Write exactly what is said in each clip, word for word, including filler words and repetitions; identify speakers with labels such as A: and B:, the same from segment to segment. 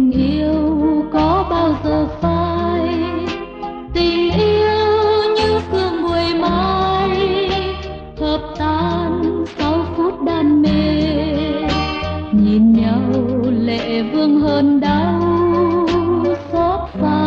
A: tình yêu có bao giờ phai, tình yêu như sương buổi mai hợp tan sau phút đam mê, nhìn nhau lệ vương hơn đau xót xa.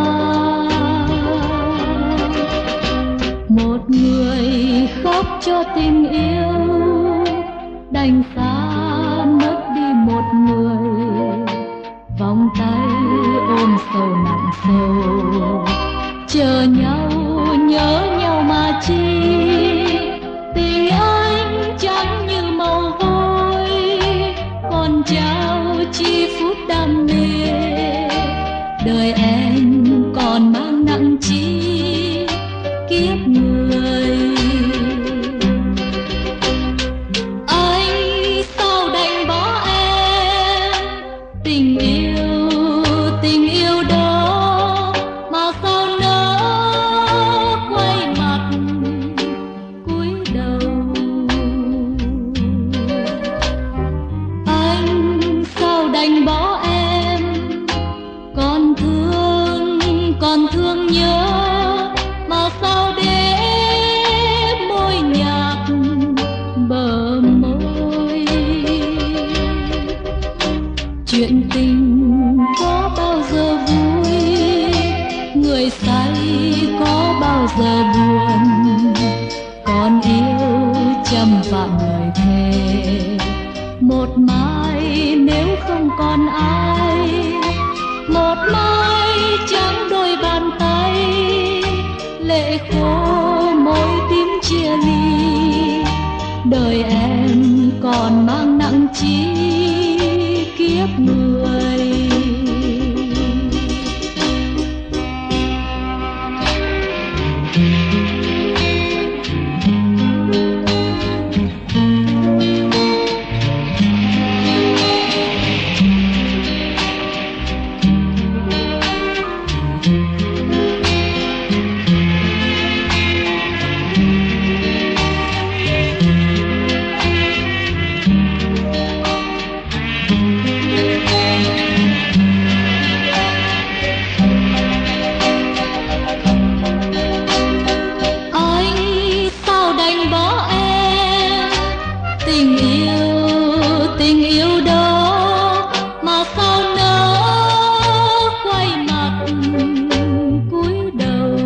A: Một người khóc cho tình yêu, đành xa mất đi một người, vòng tay ôm sầu nặng sầu, chờ nhau nhớ nhau mà chi. Tình anh trắng như màu vôi, còn trao chi phút đam mê, đời em còn mang nặng chi kiếp người. Anh sao đành bỏ em, tình yêu tình yêu đó mà sao nỡ quay mặt cúi đầu. Anh sao đành bỏ em, còn thương còn thương nhớ mà sao để môi nhạt bờ môi. Chuyện tình có bao giờ vui, người say có bao giờ buồn, còn yêu trăm vạn lời thề. Một mai nếu không còn ai, một mai trắng đôi bàn tay, lệ khô môi tím chia ly, đời em còn mang nặng chi kiếp người. Tình yêu tình yêu đó mà sao nỡ quay mặt cúi đầu.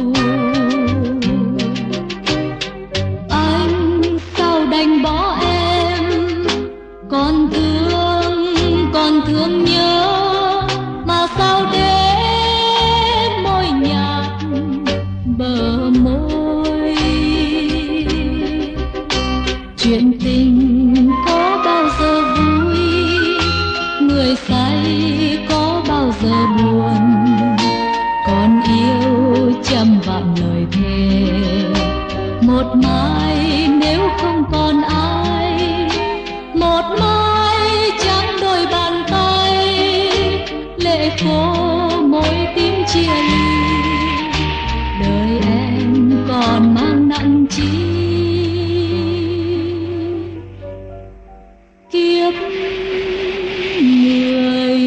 A: Anh sao đành bỏ em, còn thương còn thương nhớ mà sao để môi nhạt bờ môi. Chuyện tình có bao giờ vui, người say có bao giờ buồn, còn yêu trăm vạn lời thề. Một mai nếu không còn ai, một mai trắng đôi bàn tay, lệ khô môi tím chia ly, đời em còn mang nặng chi kiếp người.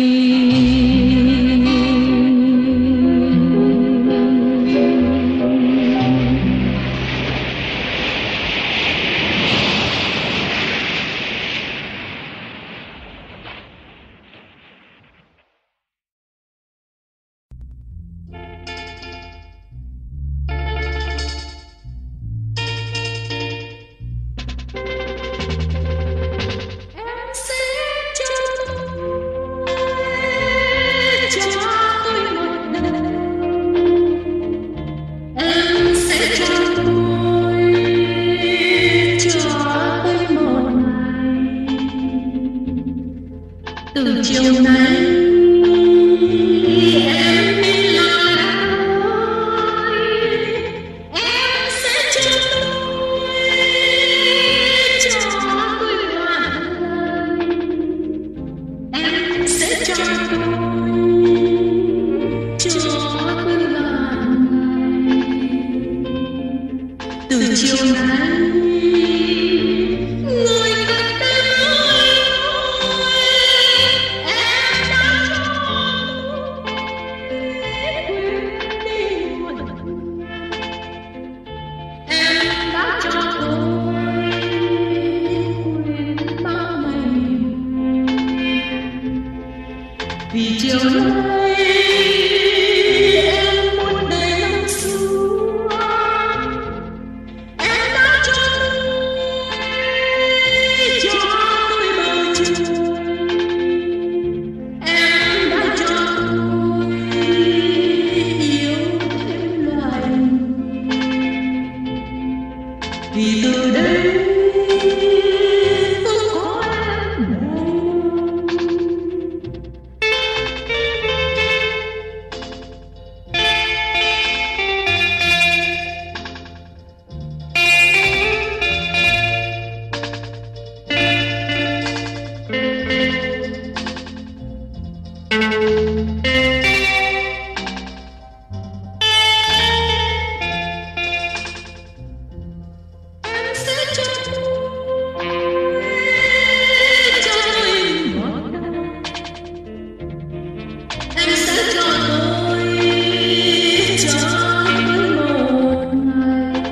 A: cho tôi cho tôi một ngày.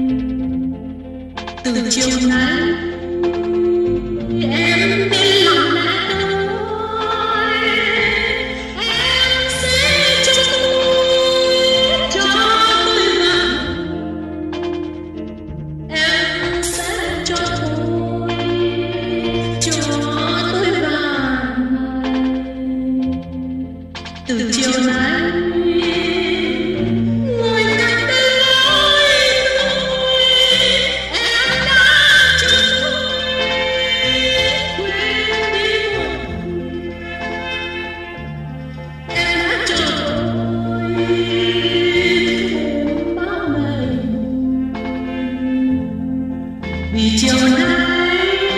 A: Từ chiều nay em bên lòng đã tôi, em sẽ cho tôi cho tôi vàng, em sẽ cho tôi cho tôi vàng. Từ chiều nay người cạnh bên lối tôi, em đã cho tôi quên đi muộn, em đã cho tôi bao ngày. Vì chiều nay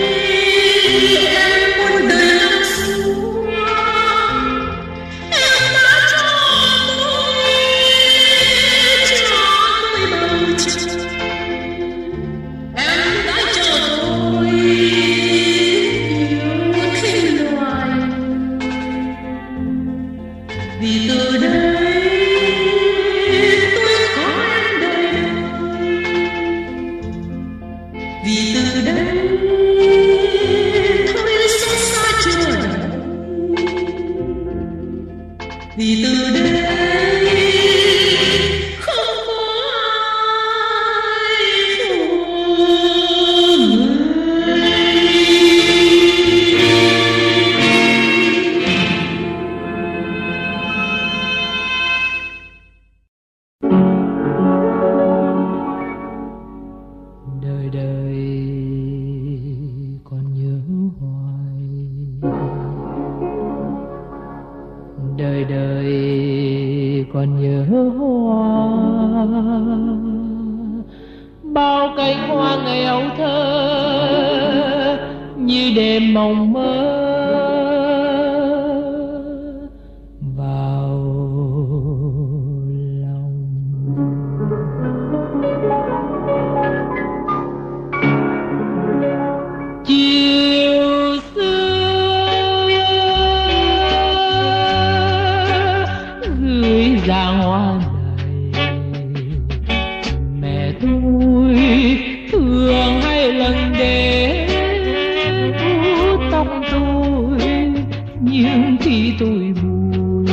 A: em muốn đời lắng xuống, em đã cho tôi cho tôi bầu trời, em đã cho tôi yêu thiên loài. Vì từ đây tôi có em đời, vì từ đây tôi sẽ xa trời, vì từ đây không có ai phụ người. Đời đời còn nhớ hoài, đời đời còn nhớ hoa, bao cánh hoa ngày ấu thơ như đêm mộng mơ vào lòng. Chiều xưa gửi giang hoa này, mẹ tôi thường hay lần đến vuốt tóc tôi nhưng khi tôi buồn.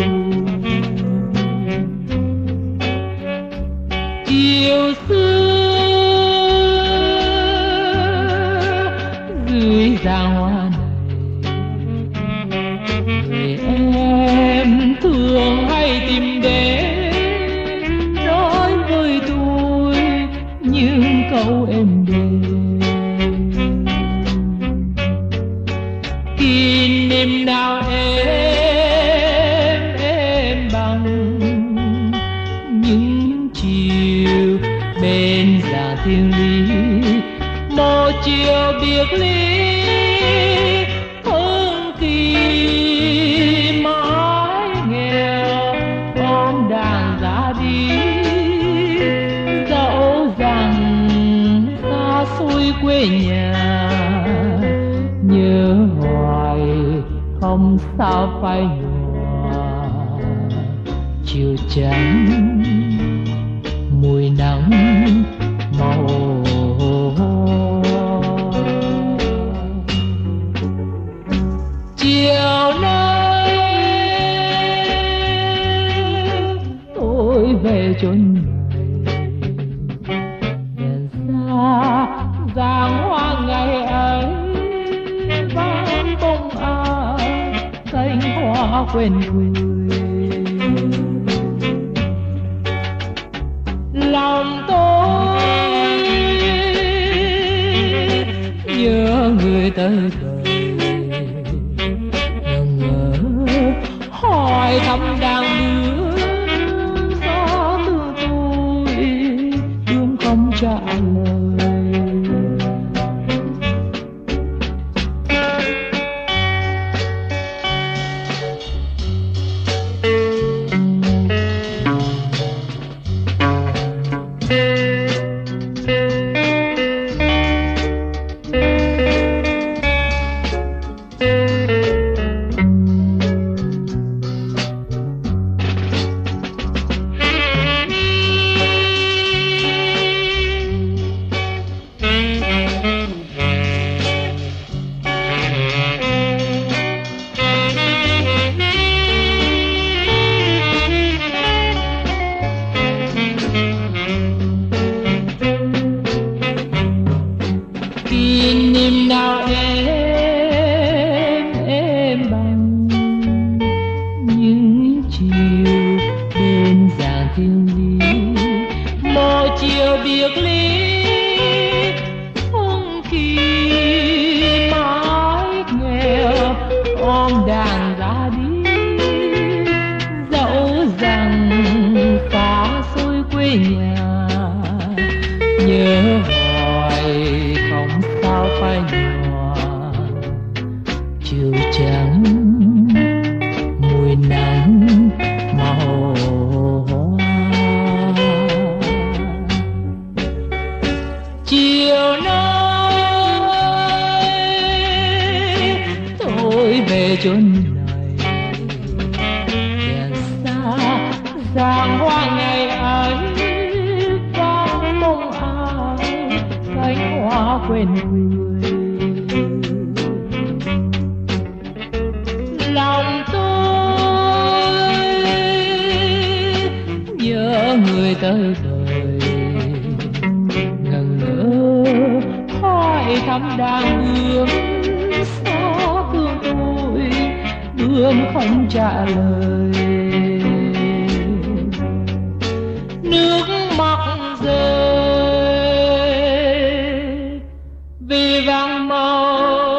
A: Chiều xưa gửi giang hoa này, người em thường hay tìm đến nói với tôi những câu êm đềm. Kỷ niệm nào em em bằng những chiều bên già thiên lý, một chiều biệt ly hơn kỳ mãi nghèo ôm đàn ra đi. Dẫu rằng xa xôi quê nhà nhớ hoài không sao phai nhòa, chiều trắng mùi nắng màu chiều nay tôi về chốn này. Đèn xa giang hoa ngày ấy vang bông ai cánh hoa quên người. Lòng tôi nhớ người tới đời, ngờ ngỡ hỏi thăm đang đưa gió từ tôi đương không trả lời. thiên lý. Một chiều biệt ly không kỳ mãi nghèo ôm đàn ra đi, dẫu rằng xa xôi quê nhà nhớ hoài không sao phai nhòa. Chiều trắng mùi nắng màu hoa, chiều nay tôi về chốn này. Đèn xa giang hoa ngày ấy vang mong ai cánh hoa quên người. Lòng tôi nhớ người tới đời, ngần ngỡ hỏi thăm đang ước sao thương tôi bướm không trả lời. Nước mắt rơi vì vàng màu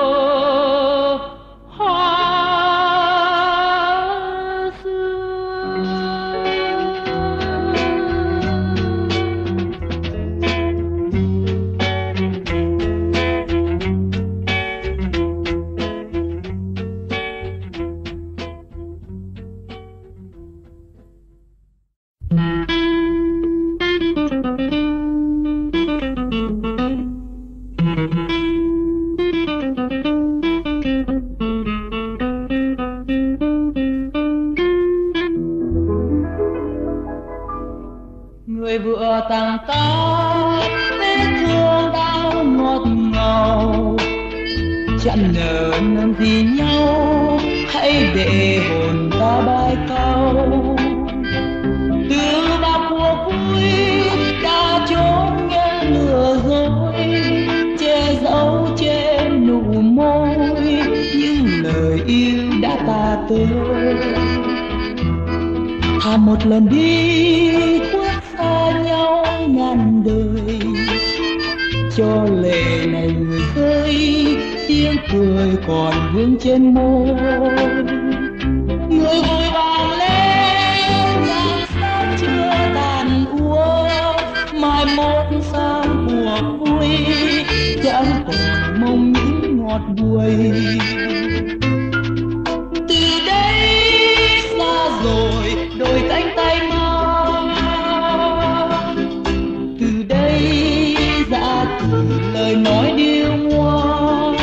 A: người vừa tàn ta vết thương đau ngọt ngào. Chẳng nỡ làm gì nhau, hãy để hồn ta bay cao. Từ bao cuộc vui đã trốn nghe lừa dối, che giấu trên nụ môi những lời yêu đã ta tới. Thà một lần đi khuất xa nhau ngàn đời, cho lệ này người rơi tiếng cười còn vương trên môi. Người vội vàng lên ngàn sao chưa tàn úa, mai mốt sang cuộc vui chẳng còn mong những ngọt buổi. Từ đây xa rồi đôi cánh tay mang, từ đây ra từ lời nói điêu ngoa.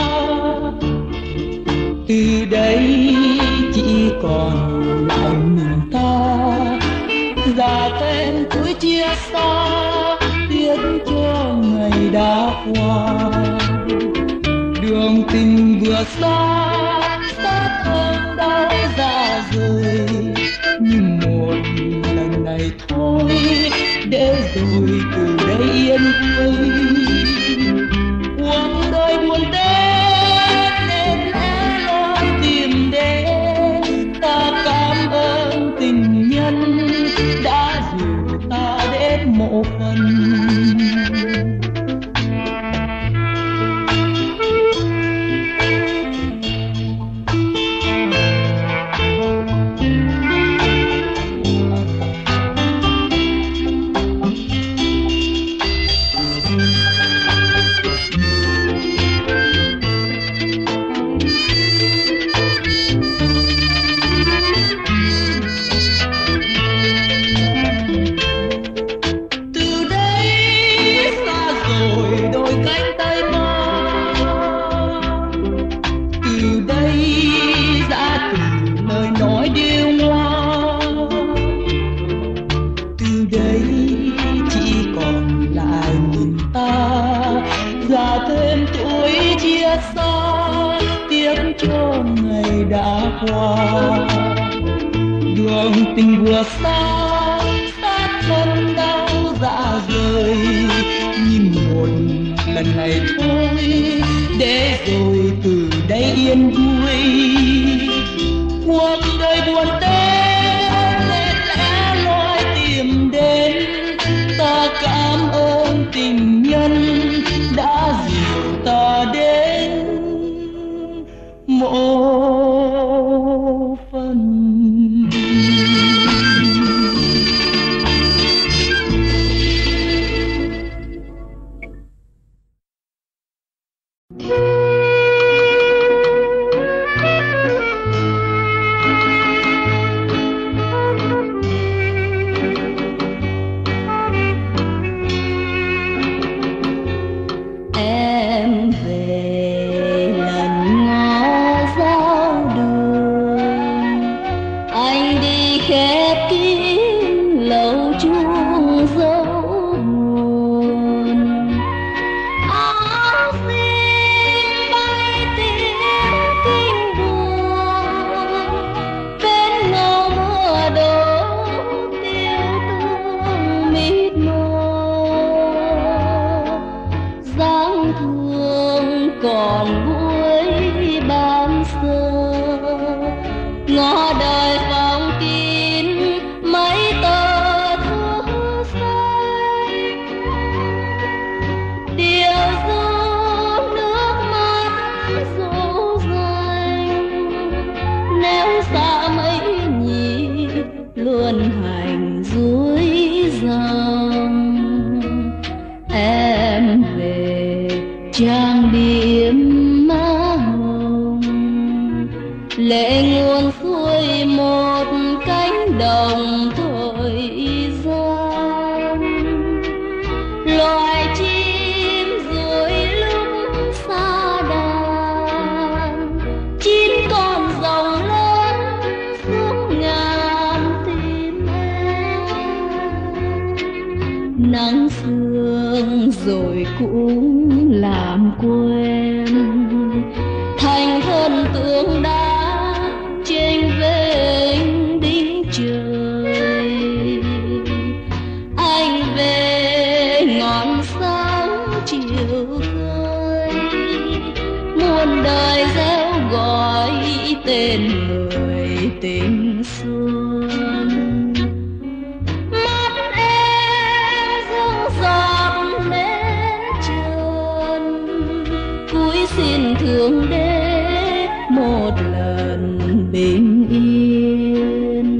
A: Từ đây chỉ còn lại mình ta, già tên tuổi chia xa tiếc cho ngày đã qua. Đường tình vừa xa sát thương đau dạ rời, nhưng một lần này thôi để rồi từ đây yên vui. Cuộc đời buồn đến nên lẽ loi tìm đến, ta cảm ơn tình nhân đã dìu ta đến mộ phần. Cho ngày đã qua, đường tình vừa xa sát thân đau dạ rời, nhưng một lần này thôi để rồi từ đây yên vui. Cuộc đời buồn tê nên lẽ loi tìm luôn hành dưới dòng. Em về trang điểm má hồng, lệ nguồn xuôi một cánh đồng thời gian. Loài chim rồi lúc xa đàn, chín con rồng lớn xuống ngàn tìm em. Nắng sương rồi cũng làm quên thành thân tượng đá trên vênh đỉnh trời. Anh về ngọn sáng chiều khơi, muôn đời reo gọi tên người tình xuân. Mắt em rưng giọt nét trơn, cúi xin thượng đế một lần bình yên.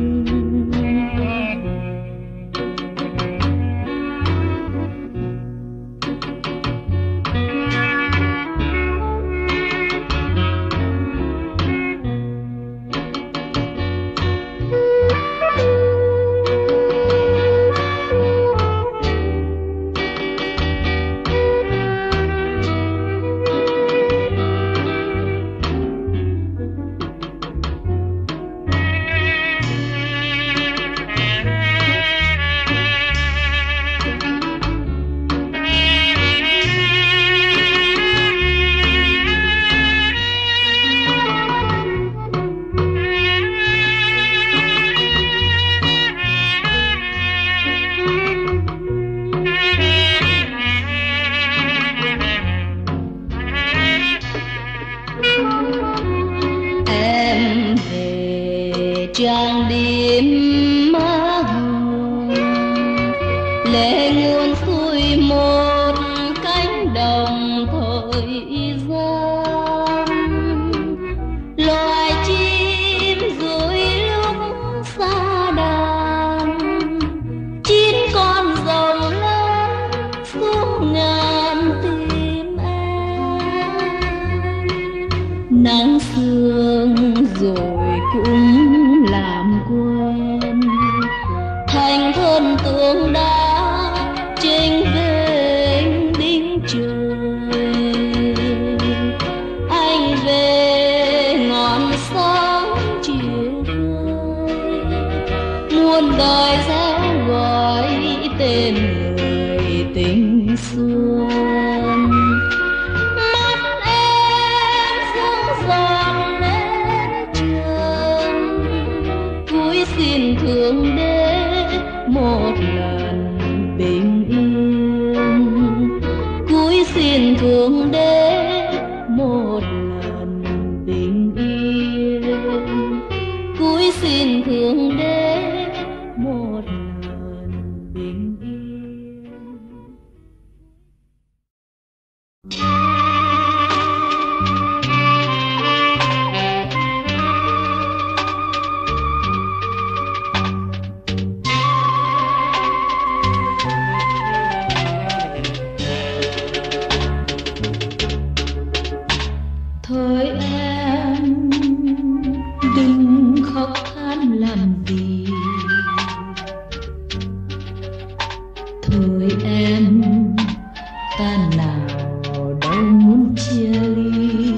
A: Em về trang điểm má hồng, lệ nguồn xuôi một cánh đồng thời gian. Loài chim rồi lúc xa đàn, chín con rồng lớn xuống ngàn tìm em. Nắng sương rồi cũng làm quên thành thân tượng đá trên vênh đỉnh trời. Anh về ngọn sáng chiều khơi, muôn đời reo gọi tên người tình xuân. Mắt em rưng giọt nét trơn, cúi xin thượng đế một lần bình yên. Cúi xin thượng đế một lần bình yên. Cúi xin thượng đế một lần bình yên. Thôi em đừng khóc than làm gì, thôi em ta nào đâu muốn chia ly.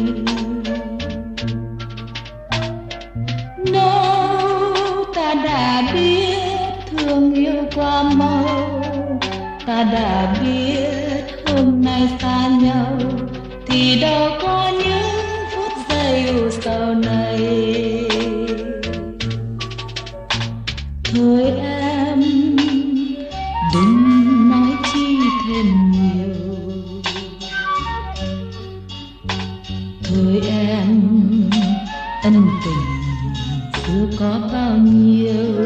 A: Đâu ta đã biết thương yêu qua mau, ta đã biết hôm nay xa nhau thì đâu có những phút giây ưu sầu này. Thôi em đừng nói chi thêm nhiều, thôi em ân tình xưa có bao nhiêu.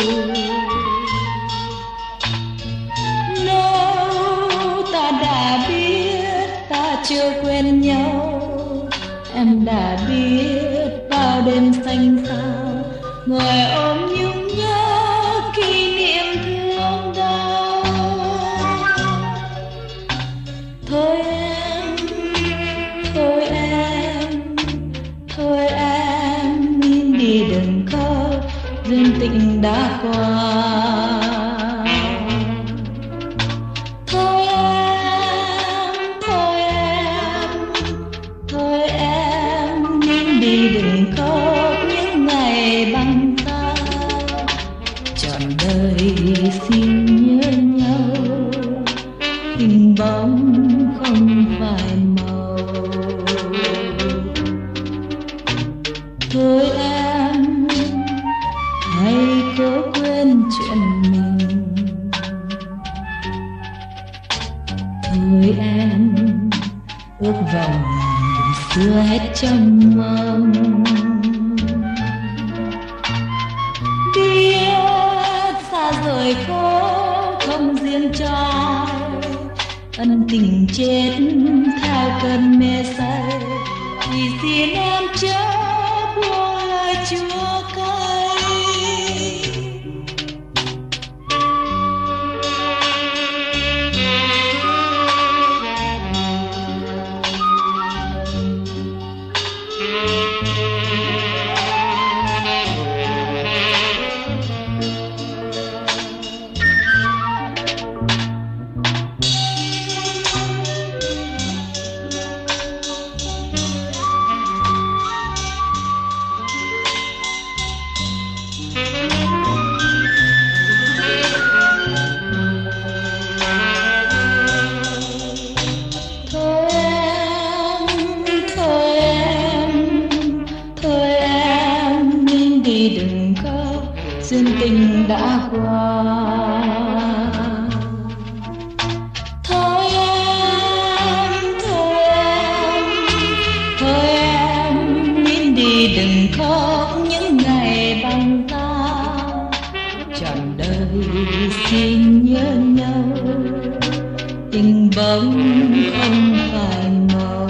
A: Nếu ta đã biết ta chưa quên nhau, em đã biết bao đêm xanh xao ngồi ôm nhung nhớ Thôi em, thôi em, thôi em nên đi đừng khóc những ngày băng ta. Trọn đời xin nhớ nhau, hình bóng không phải màu. Thôi em hãy cố quên chuyện mình. Thôi em ước vọng xưa hết trong mong. Biết xa rồi khó không riêng trai, ân tình chết theo cơn mê say, thì xin em chớ buông lời chua cay. Đừng khóc, duyên tình đã qua. Thôi em, thôi em, thôi em nín đi đừng khóc những ngày băng ta. Trọn đời xin nhớ nhau, tình bóng không phải màu.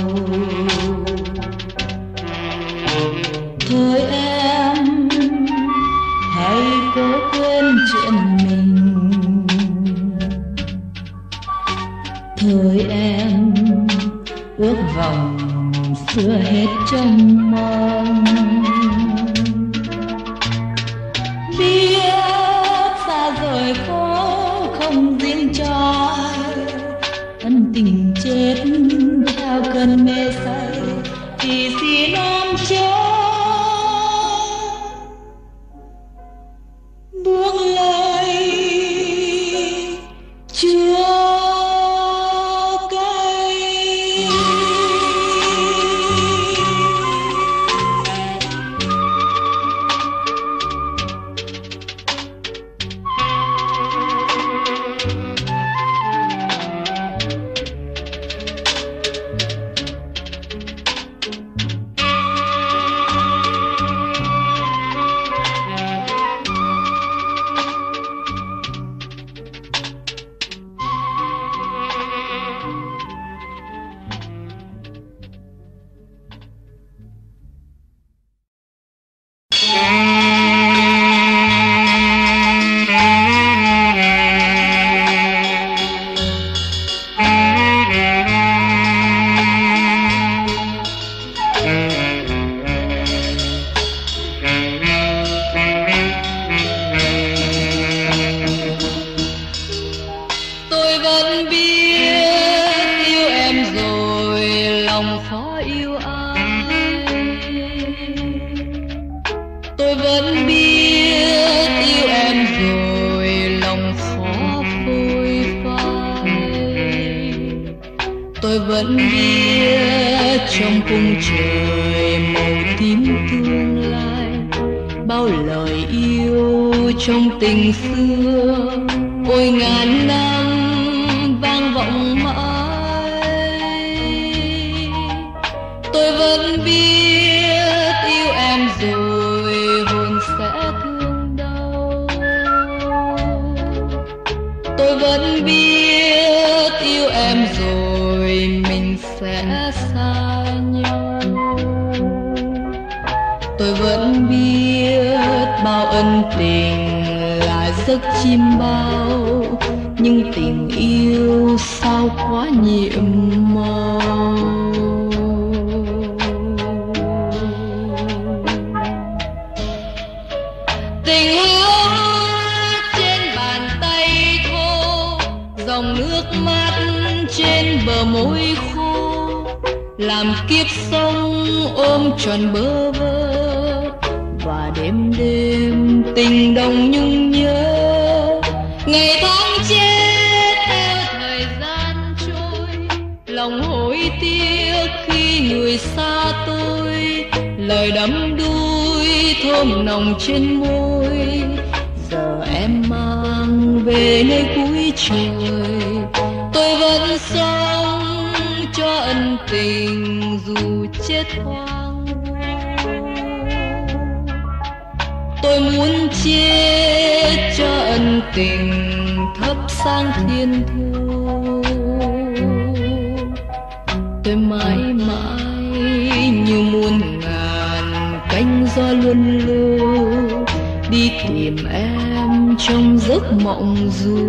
A: Thôi em hãy cố quên chuyện mình. Thôi em ước vọng xưa hết trong mong. Biết xa rồi khó không riêng trai, ân tình chết theo cơn mê say, thì xin em chớ buông lời chua cay.
B: Tôi vẫn biết yêu em rồi, lòng khó phôi phai. Tôi vẫn biết trong cung trời màu tím tương lai, bao lời yêu trong tình xưa ôi ngàn năm vang vọng mãi. Tôi vẫn biết yêu em rồi hồn sẽ thương đau. Tôi vẫn biết yêu em rồi mình sẽ xa nhau. Tôi vẫn biết bao ân tình là giấc chim bao, nhưng tình yêu sao quá nhiệm màu. Tình yêu dòng nước mắt trên bờ môi khô, làm kiếp sống ôm tròn bơ vơ. Và đêm đêm tình đồng nhung nhớ, ngày tháng chết theo thời gian trôi. Lòng hối tiếc khi người xa tôi, lời đắm đuối thơm nồng trên môi. Giờ em mang về nơi cuối trời, tôi vẫn sống cho ân tình dù chết hoang vu. Tôi muốn chết cho ân tình thắp sáng thiên thu. Tôi mãi mãi như muôn ngàn cánh gió luân lưu, đi tìm em trong giấc mộng du.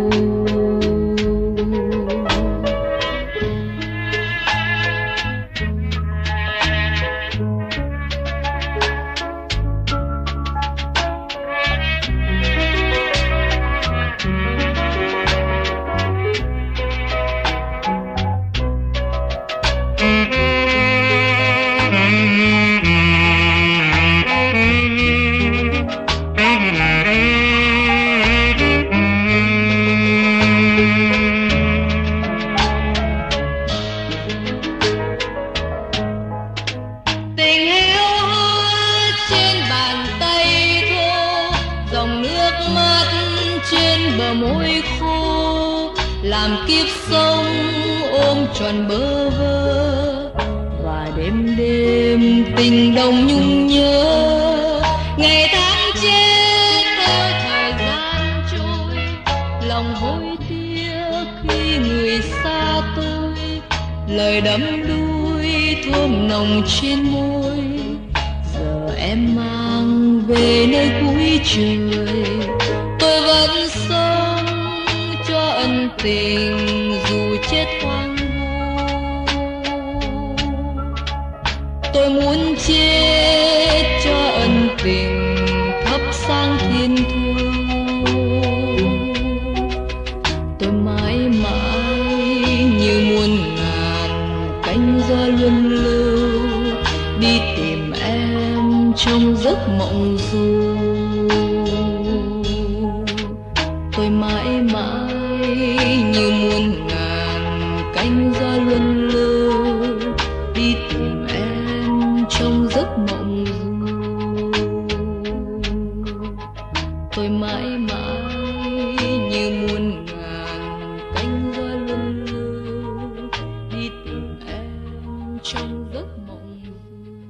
B: Làm kiếp sống ôm tròn bơ vơ. Và đêm đêm tình đồng nhung nhớ, ngày tháng chết theo thời gian trôi. Lòng hối tiếc khi người xa tôi, lời đắm đuối thơm nồng trên môi. Giờ em mang về nơi cuối trời, tôi vẫn sống cho ân tình dù chết hoang vu. Tôi muốn chết cho ân tình thắp sáng thiên thu. Tôi mãi mãi như muôn ngàn cánh gió luân lưu, đi tìm em trong giấc mộng du. Tôi mãi mãi như muôn ngàn cánh gió luân lưu, đi tìm em trong giấc mộng du. Tôi mãi mãi như muôn ngàn cánh gió luân lưu, đi tìm em trong giấc mộng du.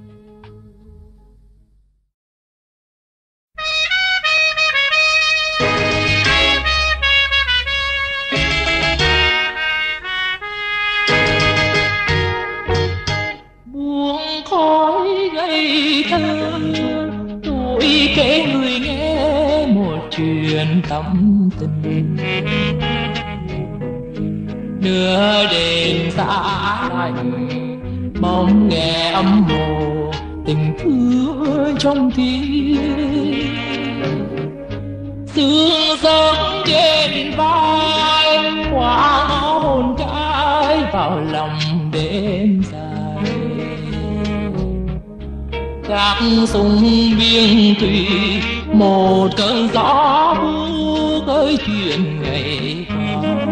C: Tôi kể người nghe một chuyện tâm tình. Nửa đêm xa lạnh, bóng nghe âm hồ tình thương trong tim. Sương sớm trên vai, hoa hôn trái vào lòng đêm dài. Các sông biên thủy, một cơn gió buốt ơi chuyện ngày qua.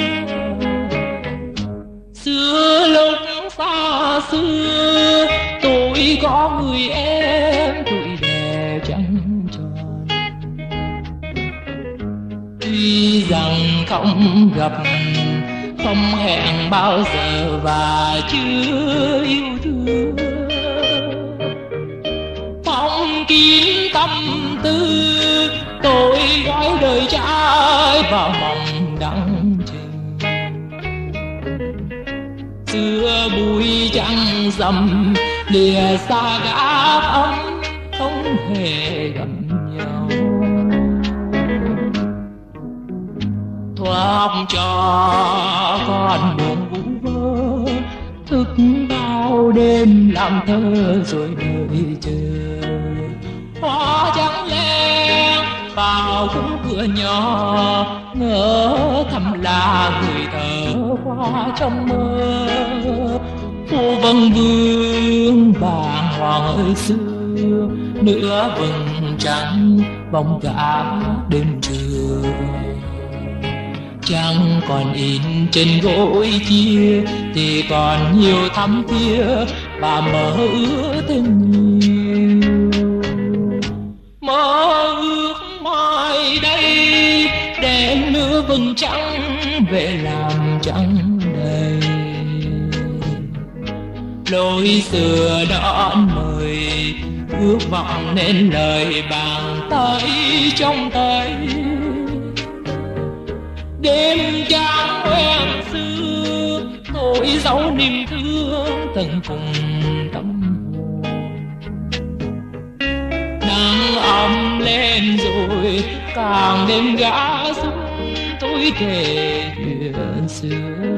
C: Xưa lúc xa xưa, tôi có người em tuổi đẹp trắng tròn. Tuy rằng không gặp, không hẹn bao giờ và chưa yêu thương, kín tâm tư tôi gói đời trai vào mộng đắng trình. Xưa bụi trăng rằm lìa xa gã ấm, không hề gặp nhau. Thoát cho con buồn vũ vơ, thức bao đêm làm thơ rồi đợi chờ. Hoa trắng lên vào khung cửa nhỏ, ngỡ thầm là người thở qua trong mơ. Phố vâng vương bàng hoàng ơi xưa, nửa vầng trăng bóng cả đêm trưa. Chẳng còn in trên gối chia thì còn nhiều thắm thía và mơ ước thêm nhiều. Mơ ước mai đây đèn nửa vầng trăng về làm trăng đầy. Lối xưa đón mời ước vọng nên lời bàn tay trong tay. Đêm trăng quen xưa tôi giấu niềm thương từng cùng tâm hồn. Nắng ấm lên rồi càng đêm gã xuống tôi kể chuyện xưa.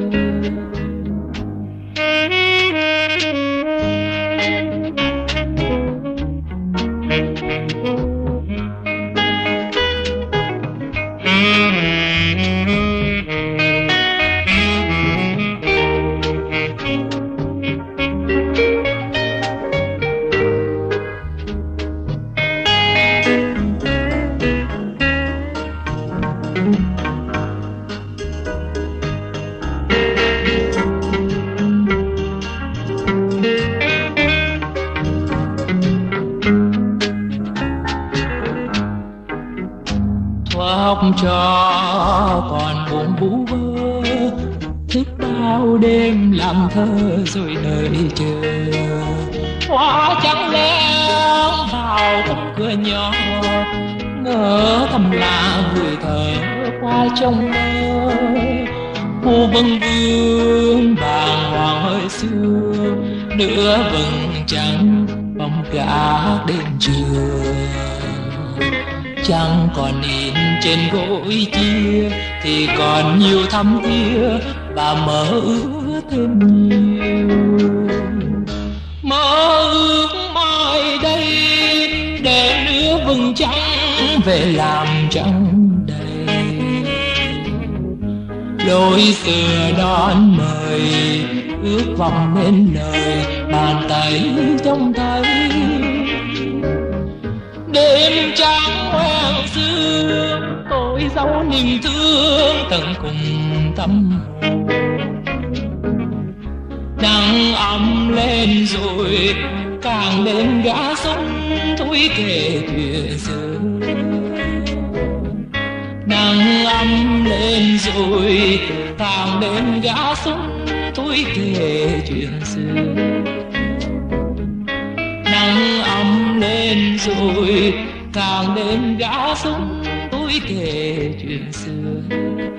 C: Học trò còn buồn bú vơ, thức bao đêm làm thơ rồi đợi chờ. Hoa trắng lén vào khung cửa nhỏ, ngỡ thầm là người thở qua trong mơ. Cô vâng vương bàng hoàng hơi xưa, nửa vầng trăng bóng cả đêm trưa. Chẳng còn in trên gối chia thì còn nhiều thắm thía và mơ ước thêm nhiều. Mơ ước mai đây để nửa vầng trăng về làm trăng đầy. Lối xưa đón mời ước vọng nên lời bàn tay trong tay. Đêm trắng quen xưa tôi giấu niềm thương tận cùng tâm hồn. Nắng ấm lên rồi càng lên gã sống tôi kể chuyện xưa. Nắng ấm lên rồi càng lên gã sống tôi kể chuyện xưa. Nắng ấm lên rồi càng đêm gã sống tôi kể chuyện xưa.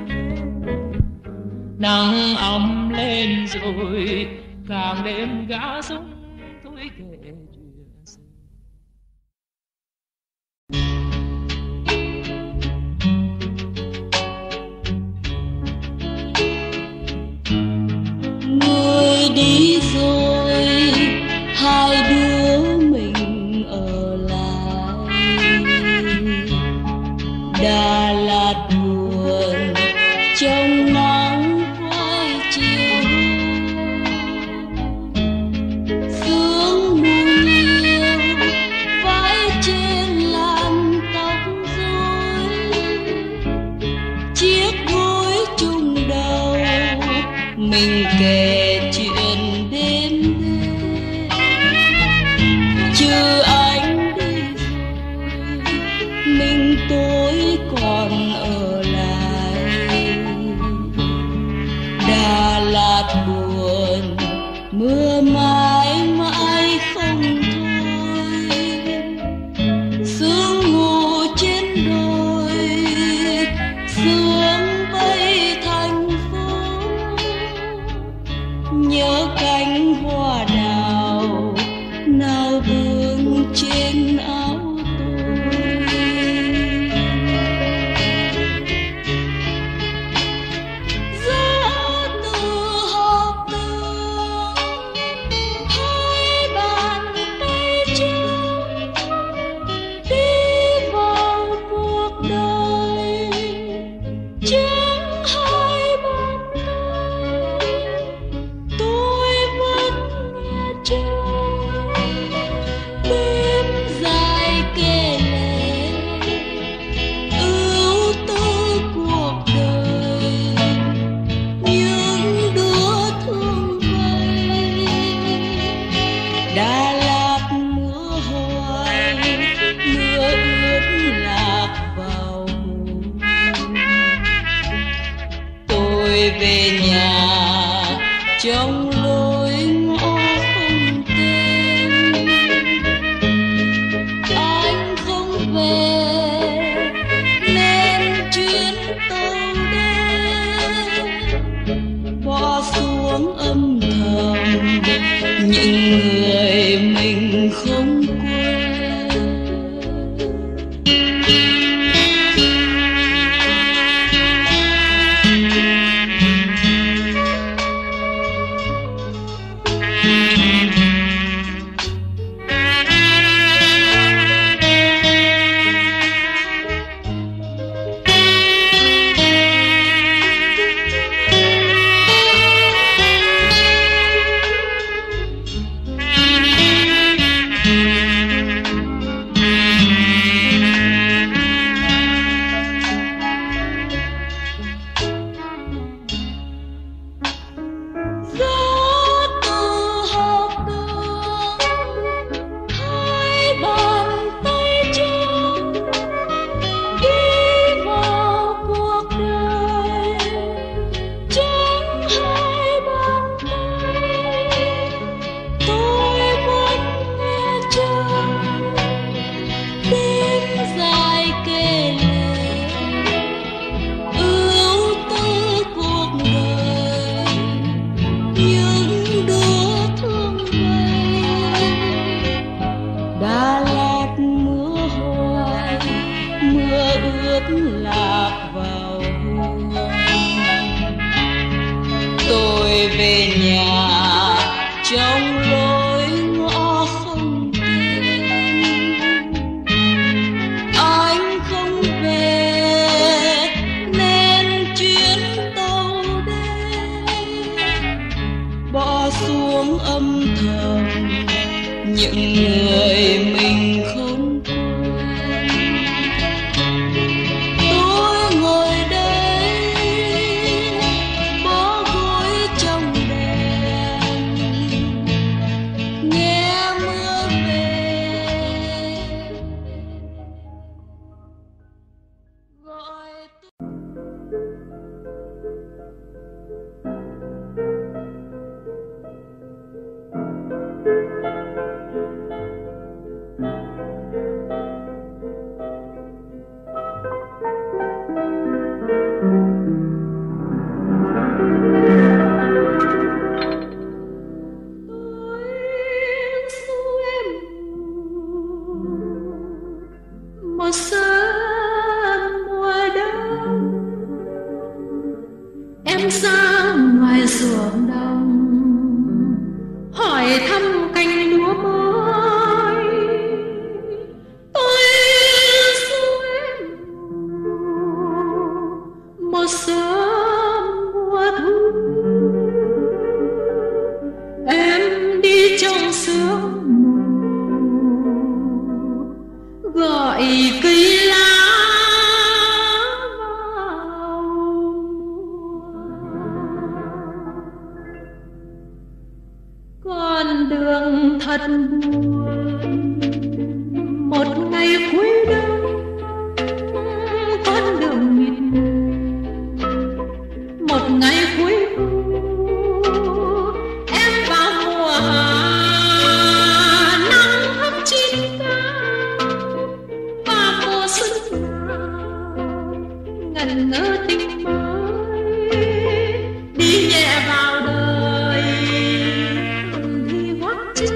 C: Nắng ấm lên rồi càng đêm gã sống tôi kể chuyện xưa.
B: Người đi rồi hai đứa mình ở lại. Đà Lạt buồn trong nắng phai chiều, sương mù nhiều vai trên làn tóc rối. Chiếc gối chung đầu mình kể chuyện đêm đêm. Chứ anh đi rồi mình tôi còn ở lại. Đà Lạt buồn mưa mãi mãi không thôi. Sương mù trên đồi sương bay thành phố. về nhà trong lối ngõ không tên.
A: Anh không về nên chuyến tàu đến
B: bỏ xuống âm thầm những người mình không quên. Lạc vào hương. Tôi về nhà trong lối ngõ không tên. Anh không về nên chuyến tàu đến bỏ xuống âm thầm những người mình không quên. Tôi ngồi đây bó gối trong đèn nghe mưa về gọi tôi.
A: Một sớm mùa đông em ra ngoài ruộng đồng hỏi thăm cành lúa mới. Tôi ru em một sớm mùa thu em đi trong sương gọi cây lá vào. Con đường thật buồn một ngày cuối đông, con đường mịt mù một ngày cuối thu. Em vào mùa hạ nắng hấp chín và mùa xuân ngần ngỡ tình mới đi nhẹ vào đời thì gót chân.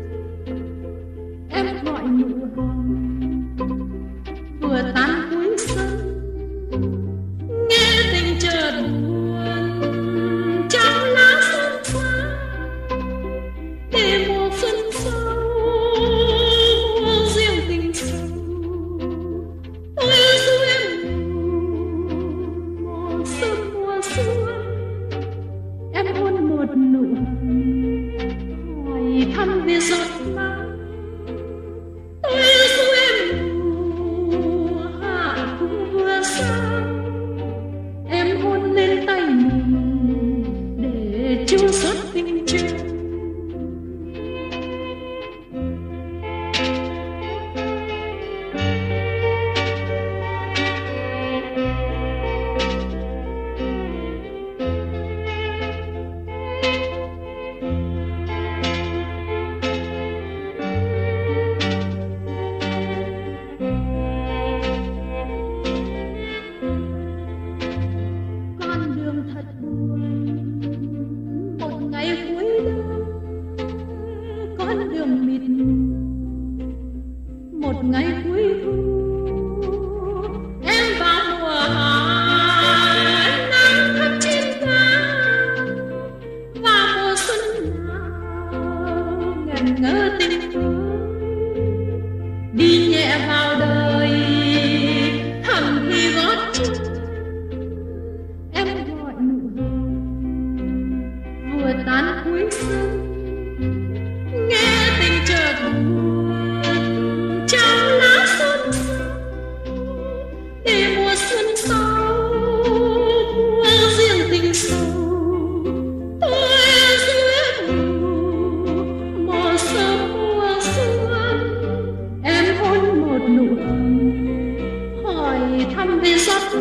A: Em gọi nụ hồng vừa tan cuối xuân nghe tình chợt buồn trong lá xuân xa để mùa xuân sau mùa riêng tình sâu. Tôi ru em một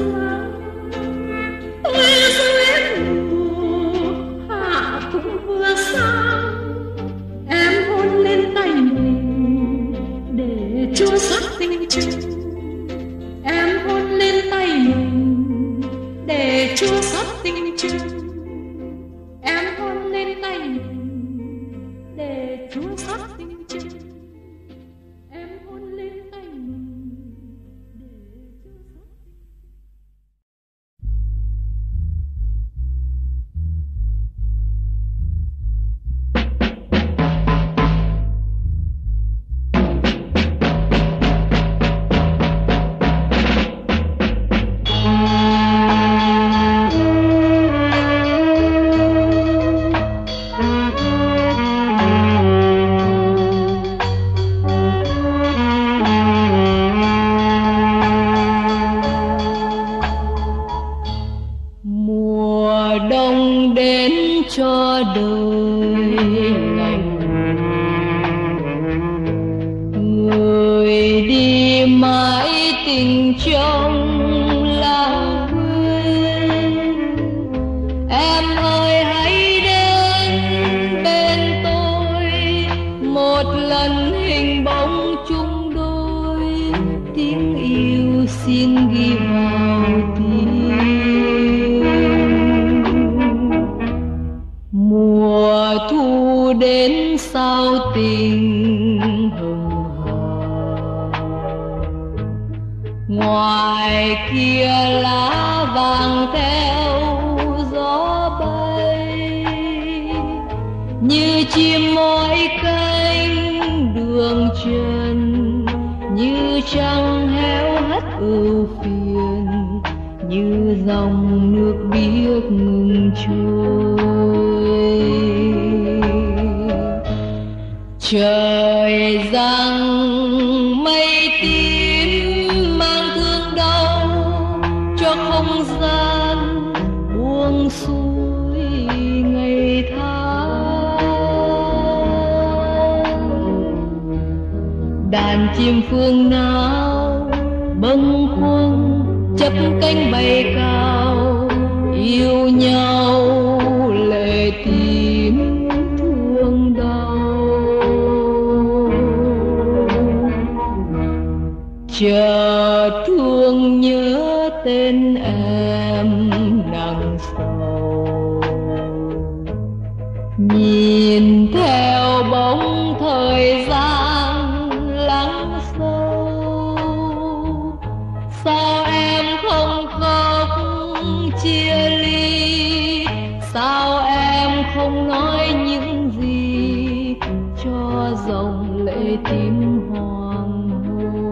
D: vắng. Ôi duyên mùa hạ cũng vừa sang, em hôn lên tay mình để chua xót tình chung. Em hôn lên tay mình để chua xót tình chung. Em hôn lên tay mình để chua xót tình chung. Em hôn lên tay mình để chua xót.
B: Mùa đông đến cho đời lạnh, người đi mãi tình trong lãng quên. Em ơi hãy đến bên tôi một lần, hình bóng chung đôi, tiếng yêu xin ghi vào tim. Mùa thu đến sao tình hồng hào, ngoài kia lá vàng theo gió bay, như chim mỗi cánh đường trần, như trăng héo hắt ưu phiền, như dòng nước biếc ngừng trôi. Trời giăng mây tím mang thương đau cho không gian buông xuôi ngày tháng. Đàn chim phương nào bâng khuâng chấp cánh bay cao, yêu nhau lệ tím thương đau. Chờ thương nhớ tên em đằng sau, nhìn theo bóng thời gian lắng sâu. Sao em không khóc chia ly, sao em không nói những gì cho dòng lệ tím hoàng hôn.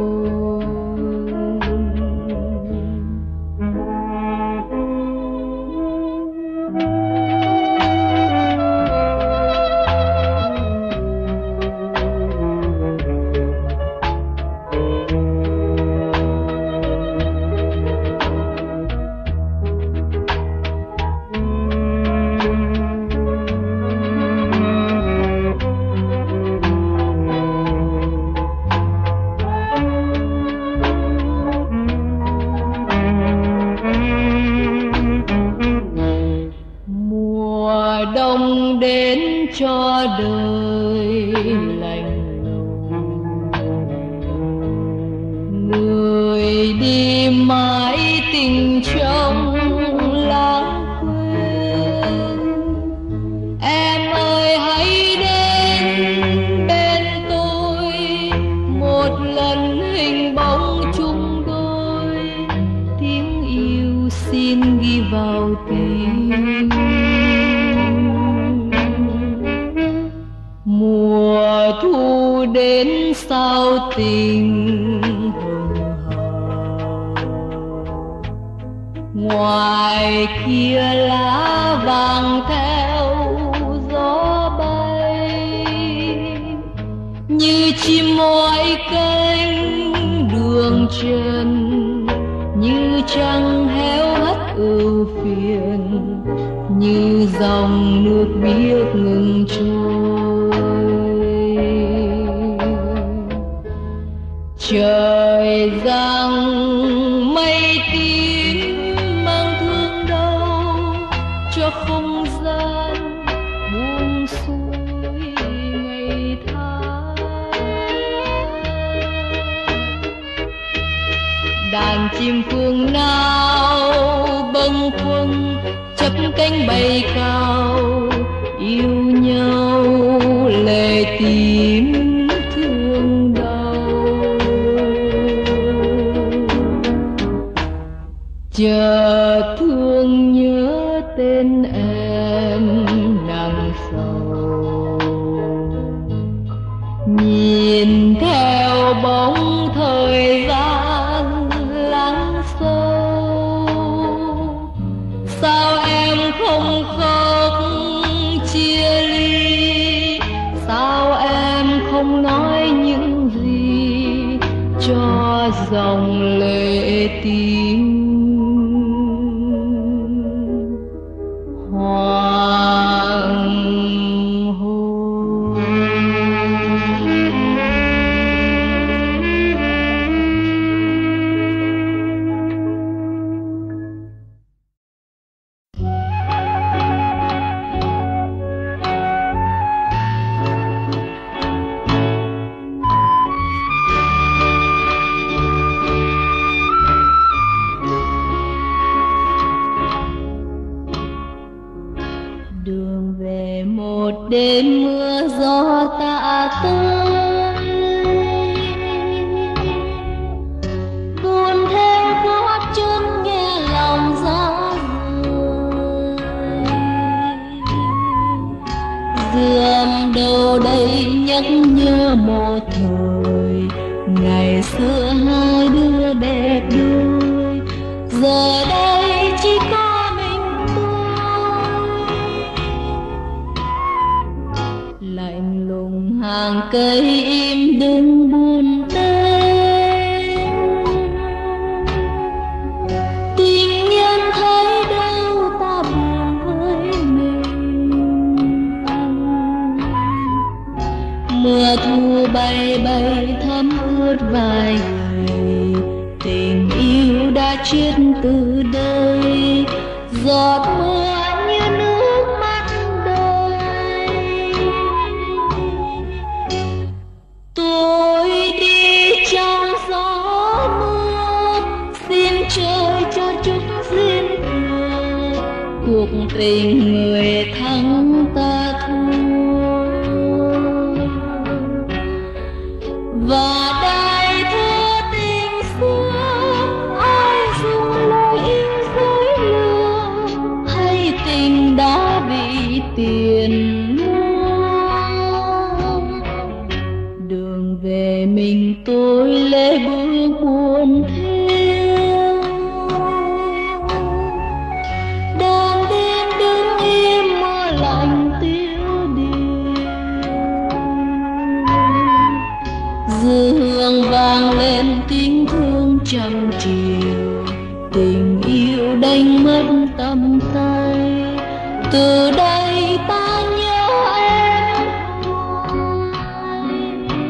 B: Đông đến cho đời lạnh lùng, người đi mãi tình trong lãng quên. Em ơi hãy đến bên tôi một lần, hình bóng chung đôi, tiếng yêu xin ghi vào tim. Mùa thu đến sao tình hồng hào, ngoài kia lá vàng theo gió bay, như chim mỗi cánh đường trần, như trăng héo hắt ưu phiền, như dòng nước biếc ngừng trôi. Trời giăng mây tím bay cao, yêu nhau lệ tím thương đau. Chờ thương nhớ tên em nặng sầu, nhìn theo bóng thời gian lắng sâu. Sao em không khóc chia ly, sao em không nói những gì cho dòng lệ tím hoàng hôn. Đường về một đêm mưa gió tạ tới, buồn theo gót chân nghe lòng giá rời. Dườm đâu đây nhắc nhớ một thời, ngày xưa hai đứa đẹp đôi, giờ đây chỉ có mình tôi. Lạnh lùng hàng cây im đứng buồn tênh, tình nhân thấy đâu ta buồn với mình. Mưa thu bay bay thấm ướt vai người, tình yêu đã chết từ đây. Giọt mưa như nước mắt đời, tôi đi trong gió mưa, xin trời cho chút duyên thừa. Cuộc tình người thắng ta thua, và đại thơ tình xưa ai dùng lời yêu dối lừa, hay tình đã bị tiền mua. Đường về mình tôi lê bước buồn theo, đàn đêm đứng im mưa lạnh tiêu điều. Dư hương vang lên tiếng thương trăm chiều, tình yêu đánh mất tầm tay. Từ đây ta nhớ em hoài.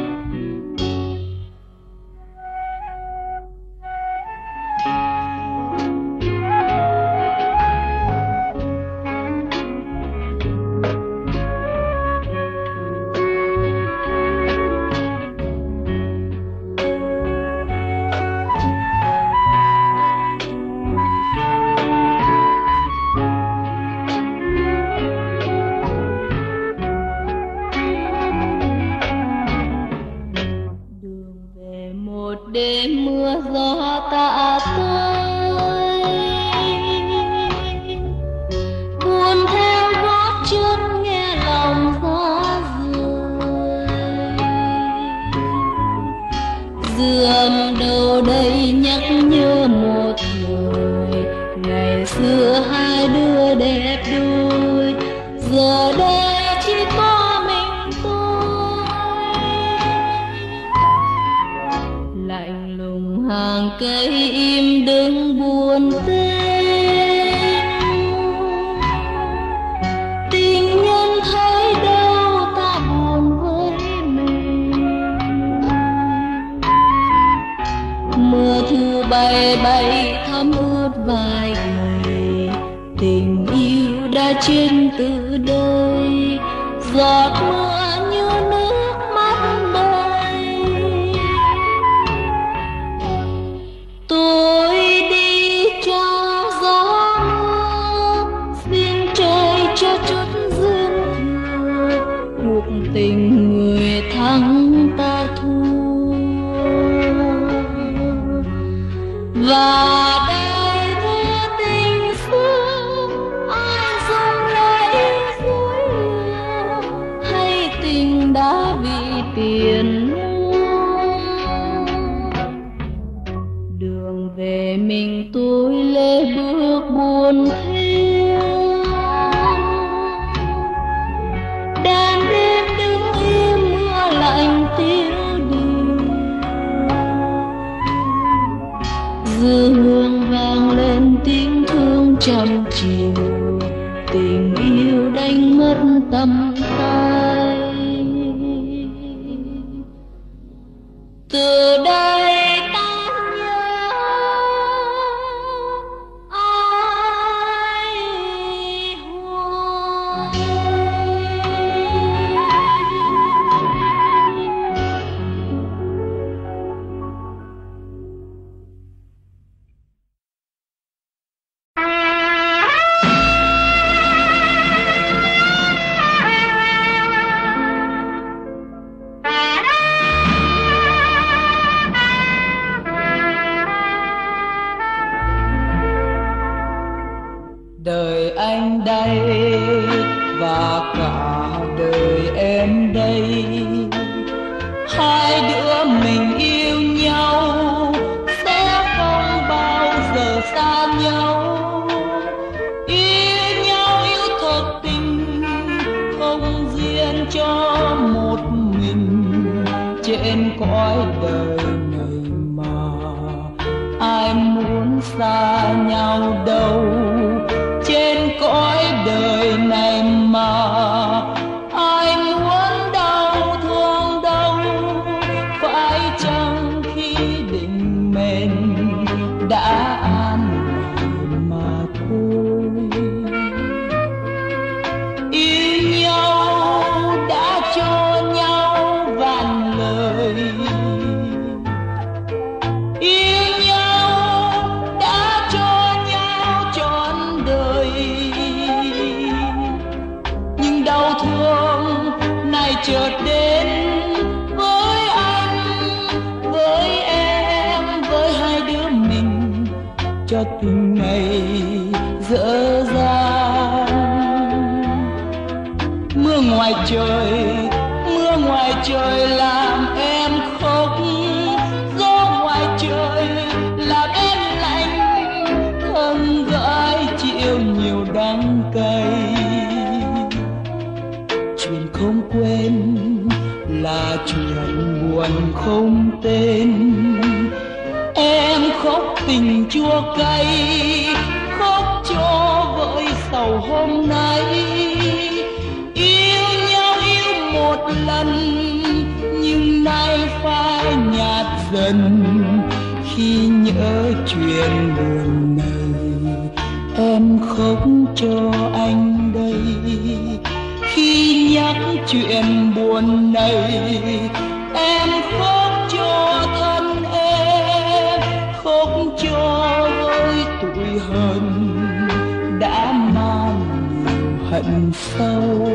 B: Đêm mưa gió tạ tới, buồn theo gót chân nghe lòng giá rời. Dườm đâu đây nhắc nhớ một thời, ngày xưa hai đứa đẹp đôi, giờ đây chỉ có mình tôi. Lạnh lùng hàng cây im đứng buồn tênh, tình nhân thấy đâu ta buồn với mình. Mưa thu bay bay thấm ướt vai người, tình yêu đã chết từ đây. Giọt mưa như nước mắt đời, tôi đi cho gió mưa, xin trời
A: lê bước buồn thiêu. Đàn đêm đứng im mưa lạnh tiêu điều, dư hương vang lên tiếng thương trăm chiều. Tình yêu đánh mất tầm tay. Từ đây ta nhớ ai hoài.
B: Đời anh đây và cả đời em đây, hai đứa mình yêu nhau sẽ không bao giờ xa nhau. Yêu nhau yêu thật tình, không riêng cho một mình trên cõi đời này mà. Ai muốn xa nhau đâu trên cõi đời này mà. Ai muốn đau thương đâu, phải chăng khi định mệnh đã an bài mà thôi. Yêu nhau đã cho nhau vạn lời, yêu nhau đã cho nhau trọn đời. Nhưng đau thương này chợt đến với anh, với em, với hai đứa mình, cho tình này dở dang. Mưa ngoài trời, mưa ngoài trời làm em khóc, gió ngoài trời làm em lạnh, thân gái chịu nhiều đắng cay. Chuyện không quên là chuyện buồn không tên. Em khóc tình chua cay, khóc cho vơi sầu hôm nay. Yêu nhau yêu một lần, nhưng nay phai nhạt dần khi nhớ chuyện buồn này. Em khóc cho anh đây, khi nhắc chuyện buồn này. Em khóc cho thân em, khóc cho với tuổi hờn đã mang nhiều hận sâu.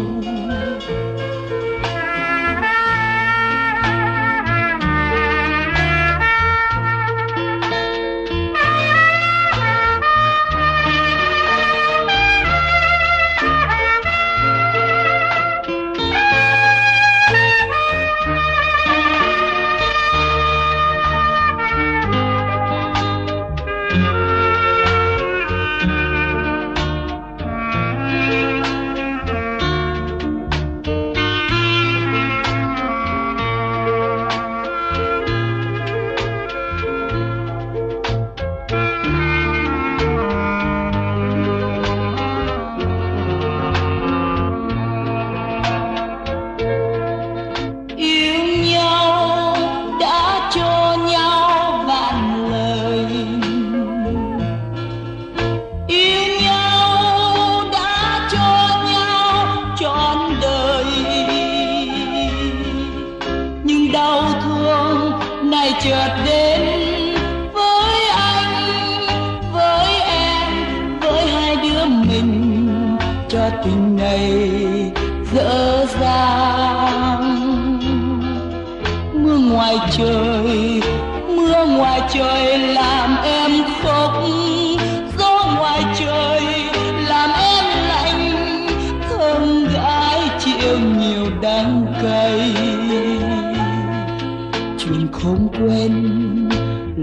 B: Chợt đến với anh, với em, với hai đứa mình, cho tình này dở dang. Mưa ngoài trời, mưa ngoài trời làm em khóc, gió ngoài trời làm em lạnh, thân gái chịu nhiều đắng cay. Chuyện không quên là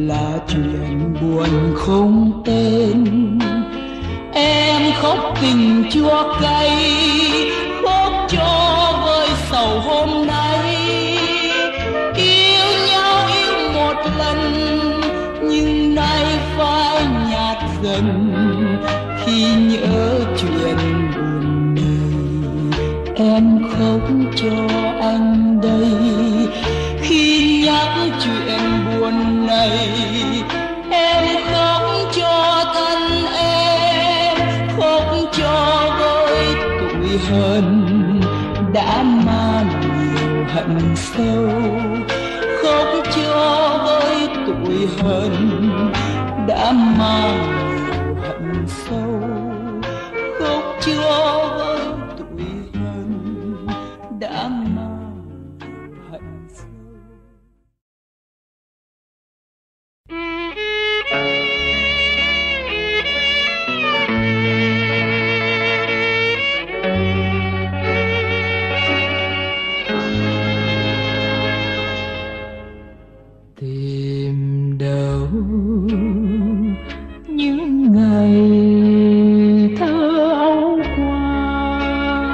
C: chuyện buồn không tên. Em khóc tình chua cay, khóc cho vơi sầu hôm nay. Yêu nhau yêu một lần, nhưng nay phai nhạt dần khi nhớ chuyện buồn này. Em khóc cho anh đây khi nhắc chuyện buồn này. Em khóc cho thân em, khóc cho với tuổi hờn đã mang nhiều hận sâu. Khóc cho với tuổi hờn đã mang nhiều hận sâu. Khóc cho với tuổi hờn đã mang nhiều hận sâu. Tìm đâu những ngày thơ ấu qua,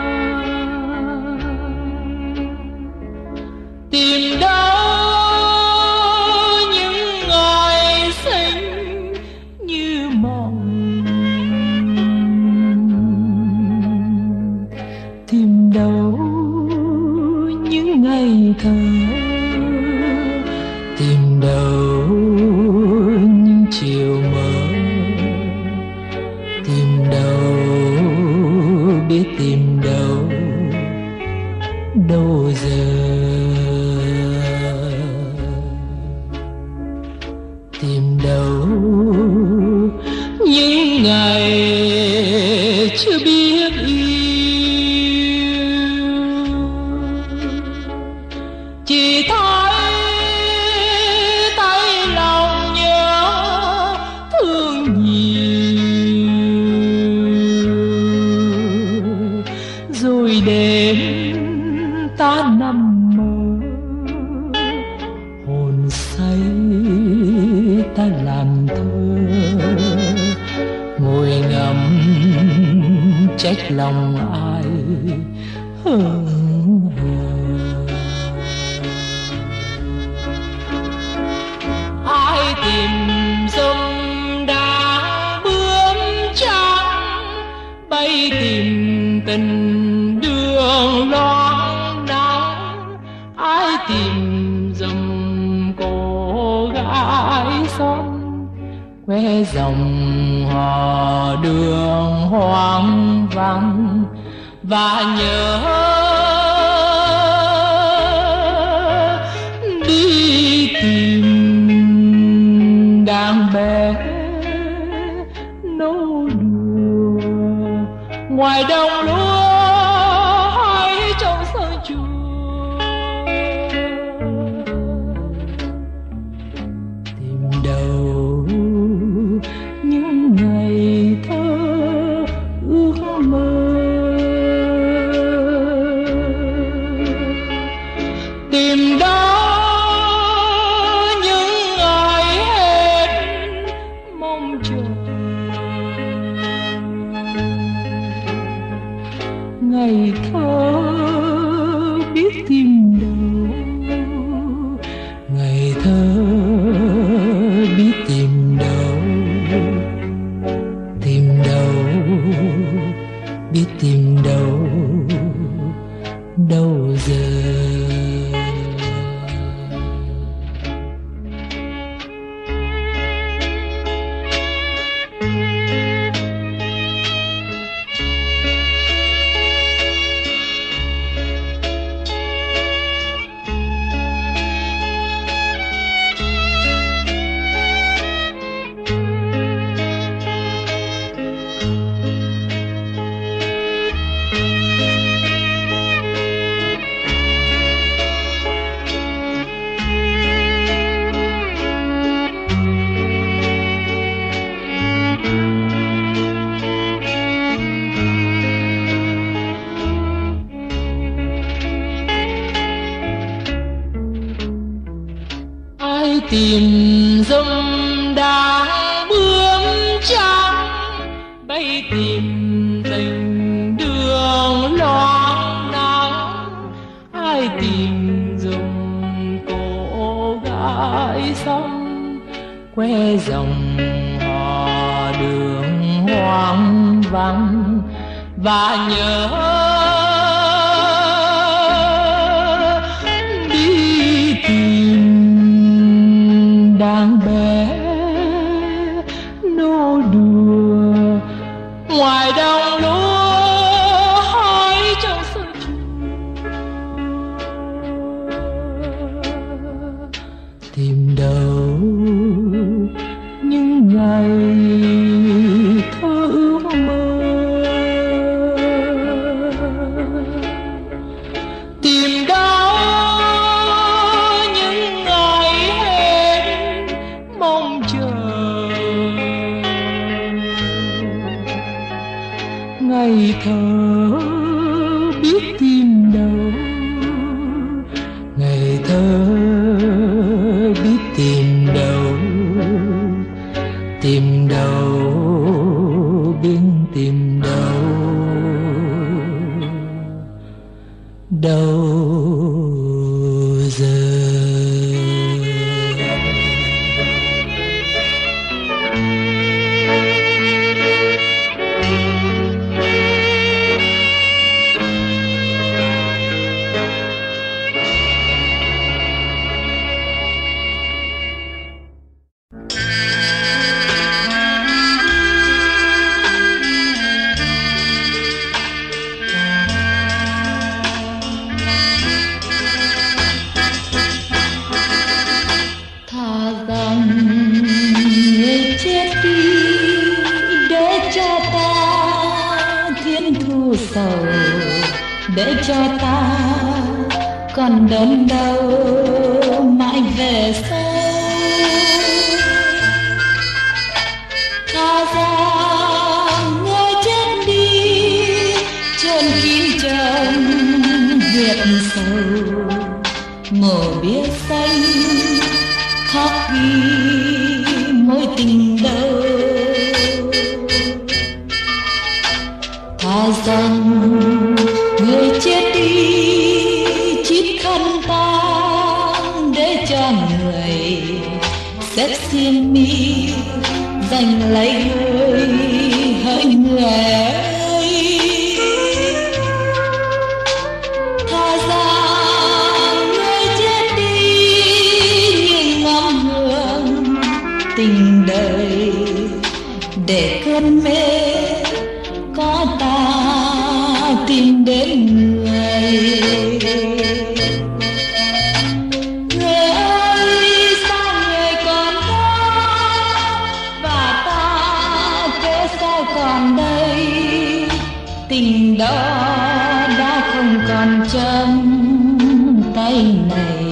C: tìm đâu những ngày xinh như mộng, tìm đâu những ngày thơ, tìm đâu những chiều mơ, tìm đâu biết tìm đâu, đâu giờ. Tìm đâu những ngày chưa biết yêu, chỉ thấy tay lòng nhớ thương nhiều. Rồi đêm ta nằm mơ, hồn say ta làm thơ, ngồi ngắm trách lòng ai hững hờ. Ai tìm dâm đá bướm trắng, bay tìm tình đường loáng nắng. Ai tìm dầm cô gái son, que dòng hò đường hoang vắng và nhớ đi tìm đàn bé nấu đùa ngoài đồng lúa hay trong sân chùa. Tìm đâu những ngày thơ ước mơ, tìm đâu những ngày hết mong chờ. Ngày thơ biết tìm đâu, ngày thơ biết tìm đâu, tìm đâu biết tìm đâu, đâu giờ. Tìm dâm que dòng hò đường hoang vắng và nhớ đi tìm đàn bé nô đùa ngoài đồng lúa hỏi trong sân tìm đâu những ngày thơ ước mơ, tìm đâu những ngày hẹn mong chờ, ngày thơ biết tìm đâu, ngày thơ biết tìm đâu, tìm đâu biết tìm đâu, đâu giờ. Để cho ta còn đớn đau mãi về sau, tha rằng người chết đi chôn kín trong huyệt sâu, mồ bia xanh khắc ghi mối tình đâu, tha rằng người chết đi chít khăn tang để cho người xếp xiêm mi dành lấy người hỡi người ơi, tha rằng người chết đi nhưng ngắm hương tình đời để cơn mê có ta tìm đến người. Người ơi sao người còn đó và ta cớ sao còn đây, tình đó đã không còn trong tay này.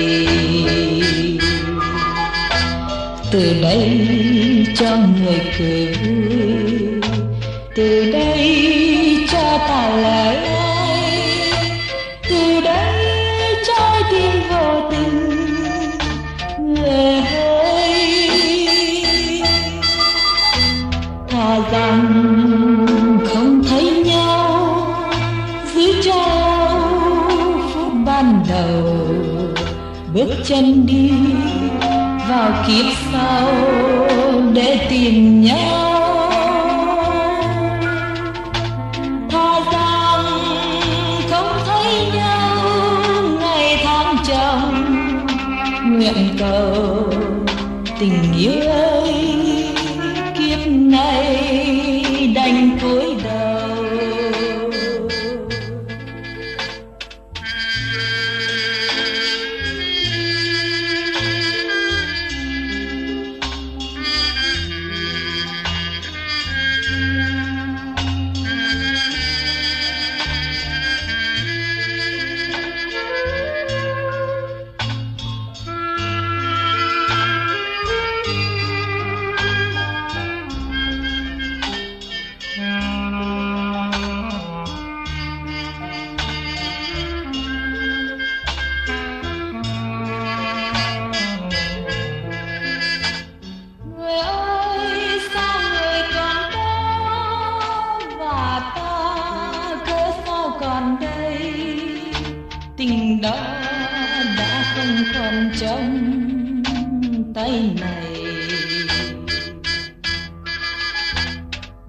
C: Từ đây cho người cười vui, từ đây cho ta lời ơi, từ đây trái tim vô tình người ơi, thà rằng không thấy nhau giữ cho phút ban đầu, bước chân đi vào kiếp sau để tìm nhau. Nguyện cầu tình yêu ơi kiếp này đành cúi đầu.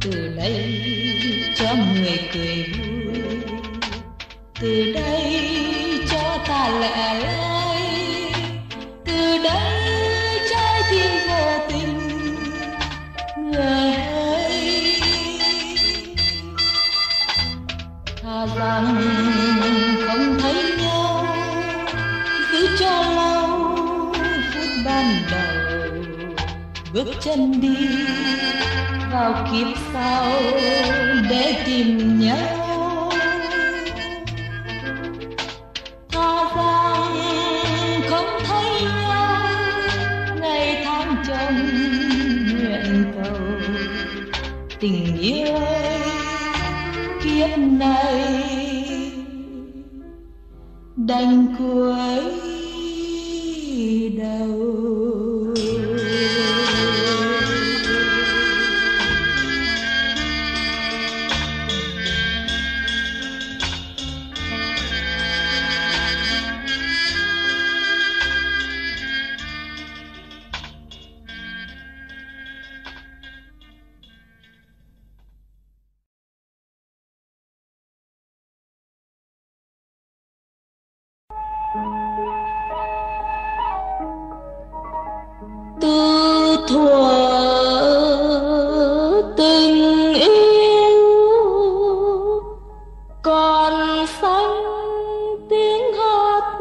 B: từ đây cho người cười vui, từ đây cho ta lẻ loi, từ đây trái tim vô tình người ơi. Thà rằng không thấy nhau, giữ cho lâu phút ban đầu, bước chân đi vào kiếp sau để tìm nhau. Thà rằng không thấy nhau, ngày tháng trong nguyện cầu, tình yêu kiếp này đành cuối đầu. Từ thuở tình yêu còn xanh tiếng hát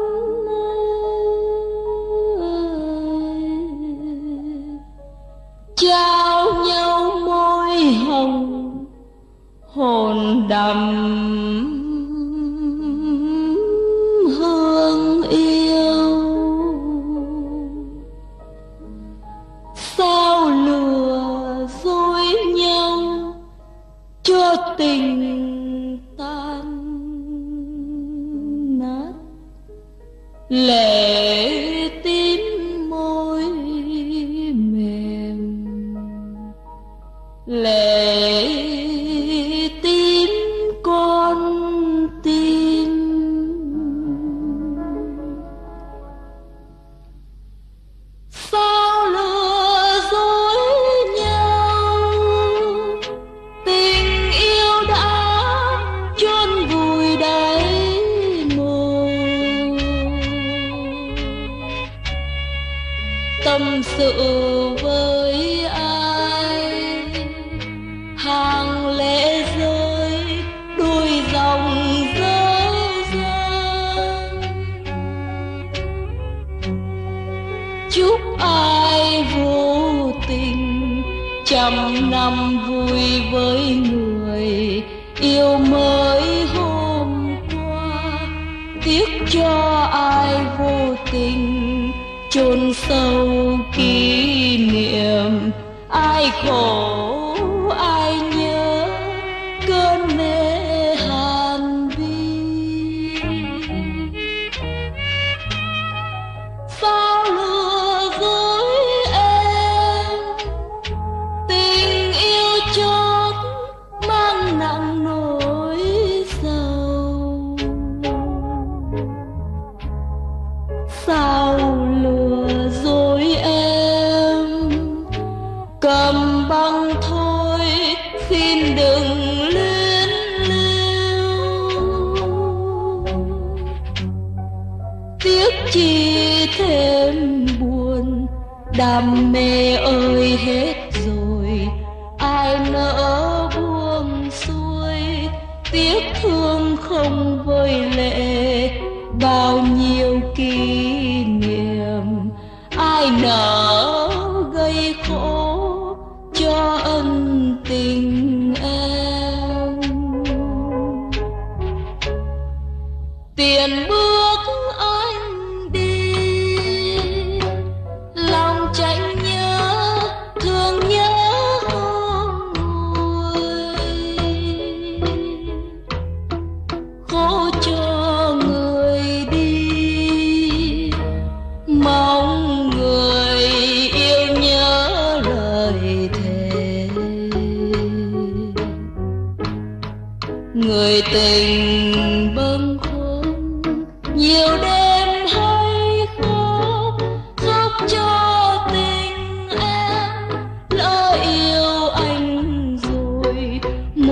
B: trao nhau môi hồng hồn đầm hương yêu. Sao lừa dối nhau cho tình tan nát, lệ tím môi mềm, lệ tím con tim. Sao lừa dối nhau, tình yêu đã chôn vùi đáy mồ. Tâm sự với ai, hàng lệ rơi đôi dòng dở dang. Chúc ai vô tình trăm năm vui với người yêu mới hôm qua. Tiếc cho ai vô tình chôn sâu kỷ niệm, ai khổ ai nhớ cơn mê hàn vi. Sao lừa dối em, tình yêu chót mang nặng nỗi sầu. Sao lừa dối em, cầm băng thôi xin đừng luyến lưu. Tiếc chi thêm buồn, đam mê ơi hết rồi, ai nỡ buông xuôi. Tiếc thương không vơi lệ, bao nhiêu kỷ niệm, ai nỡ gây khổ cho ân tình em. Tiền bước anh đi, lòng chẳng nhớ thương nhớ hôm nguôi. Khổ cho người đi, mong người yêu nhớ lời thề. Người tình bâng khuâng nhiều đêm hay khóc, khóc cho tình em lỡ yêu anh rồi.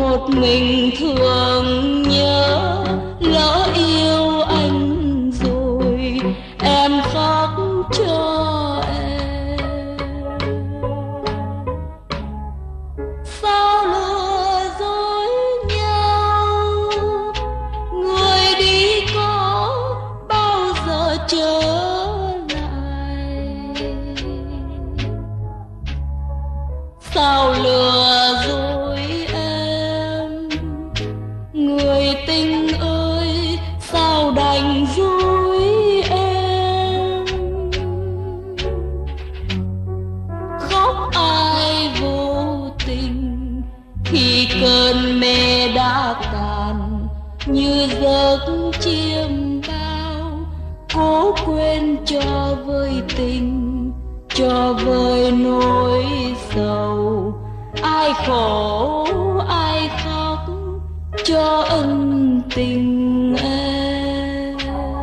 B: một mình thương nhớ, lỡ yêu anh rồi em khóc cho em. Sao lừa dối nhau, người đi có bao giờ trở lại? Sao lừa dối em, người tình ơi, sao đành dối em? Khóc ai vô tình khi cơn mê đã tàn, như giấc chiêm bao, cố quên cho vơi tình, cho vơi nỗi sầu. Ai khổ ai khóc cho ân tình em.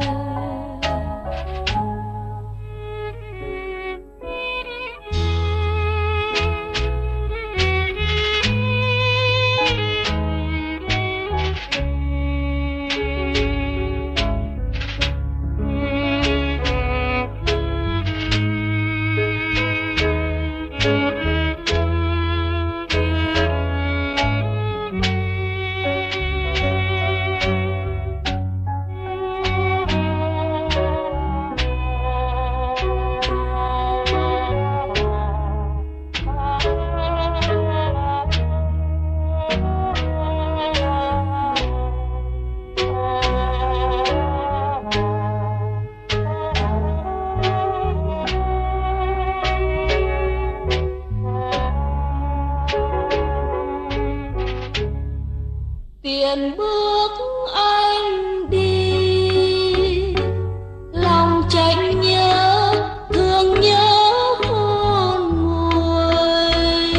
B: Tiền bước anh đi, lòng tranh nhớ thương nhớ khôn nguôi.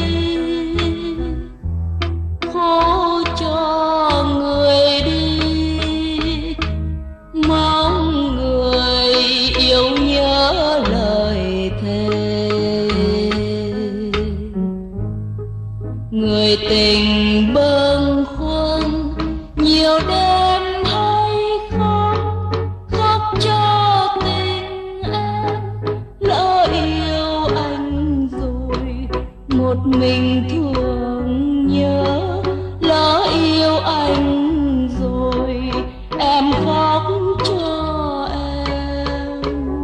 B: Khổ cho người đi, mong người yêu nhớ lời thề. Người tình bâng khuâng nhiều đêm hay khóc, khóc cho tình em. Lỡ yêu anh rồi một mình thương nhớ, lỡ yêu anh rồi em khóc cho em.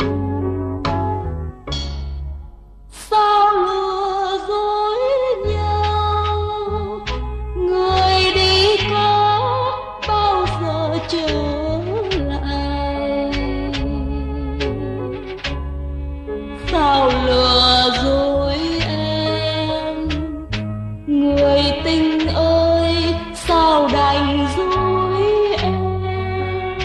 B: Sao lừa dối nhau, người đi có bao giờ trở lại? Sao lừa dối em, người tình ơi, sao đành dối em?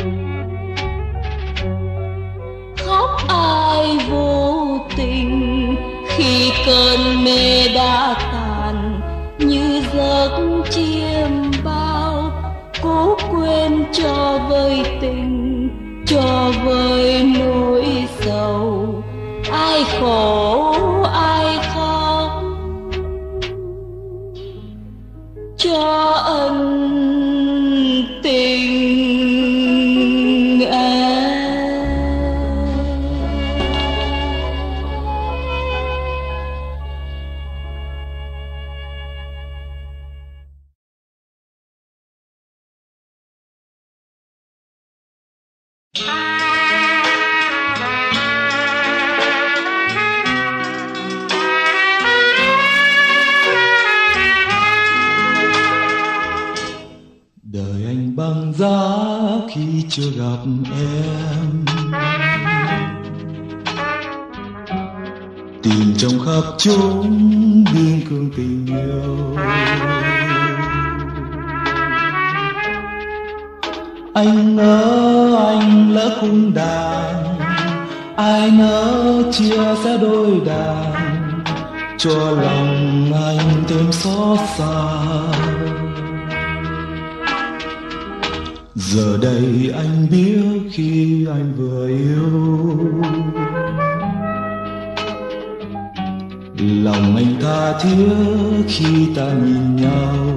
B: Khóc ai vô tình khi cơn mê đã tàn, như giấc chiêm bao, cố quên cho vơi tình, cho vơi nỗi sầu. Ai khổ ai khóc cho ân tình em.
E: Đời anh băng giá khi chưa gặp em, tìm trong khắp chốn biên cương tình yêu. Anh ngỡ anh lỡ khung đàn, ai nỡ chia sẻ đôi đàn, cho lòng anh thêm xót xa. Giờ đây anh biết khi anh vừa yêu, lòng anh tha thiết khi ta nhìn nhau.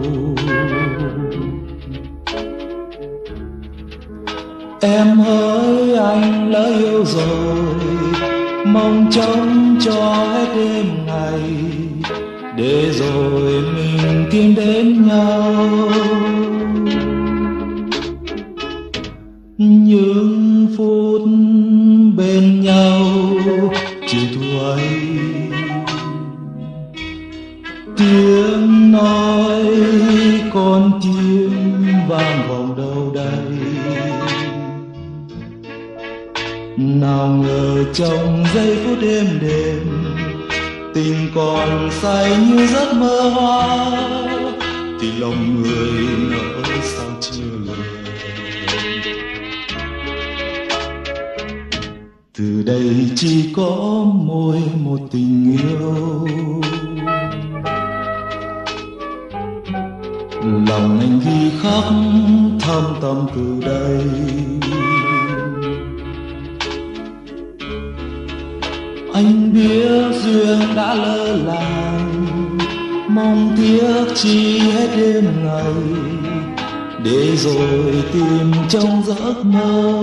E: Em hỡi anh lỡ yêu rồi, mong trông cho hết đêm ngày, để rồi mình tìm đến nhau. Những phút bên nhau chiều thu ấy, tiếng nói con tim vang vọng đâu đây. Nào ngờ trong giây phút êm đềm, tình còn say như giấc mơ hoa, thì lòng người nỡ sao chưa lời. Từ đây chỉ có mỗi một tình yêu, lòng anh ghi khắc thâm tâm từ đây. Anh biết duyên đã lỡ làng, mong tiếc chi hết đêm ngày, để rồi tìm trong giấc mơ.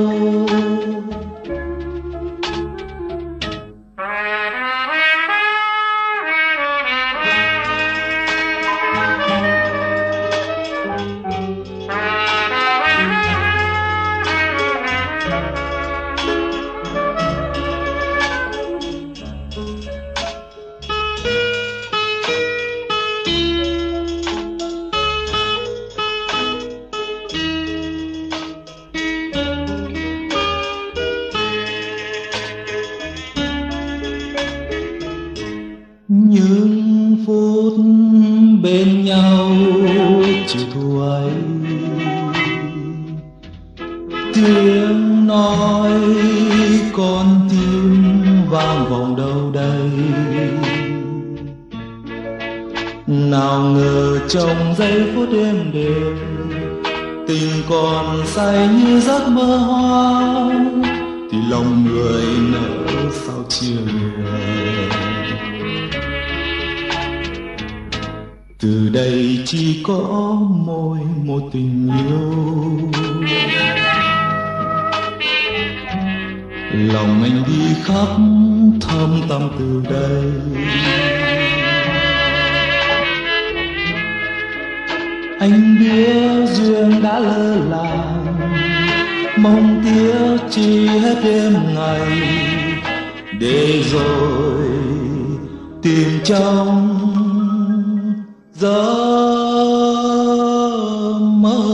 E: Những phút bên nhau chiều thu ấy, tiếng nói con tim vang vọng đâu đây. Nào ngờ trong giây phút êm đềm, tình còn say như giấc mơ hoa, thì lòng người nỡ sao chia lìa. Từ đây chỉ có mỗi một tình yêu, lòng anh đi khắp thâm tâm từ đây. Anh biết duyên đã lỡ làng, mong tiếc chi hết đêm ngày, để rồi tìm trong giấc mơ.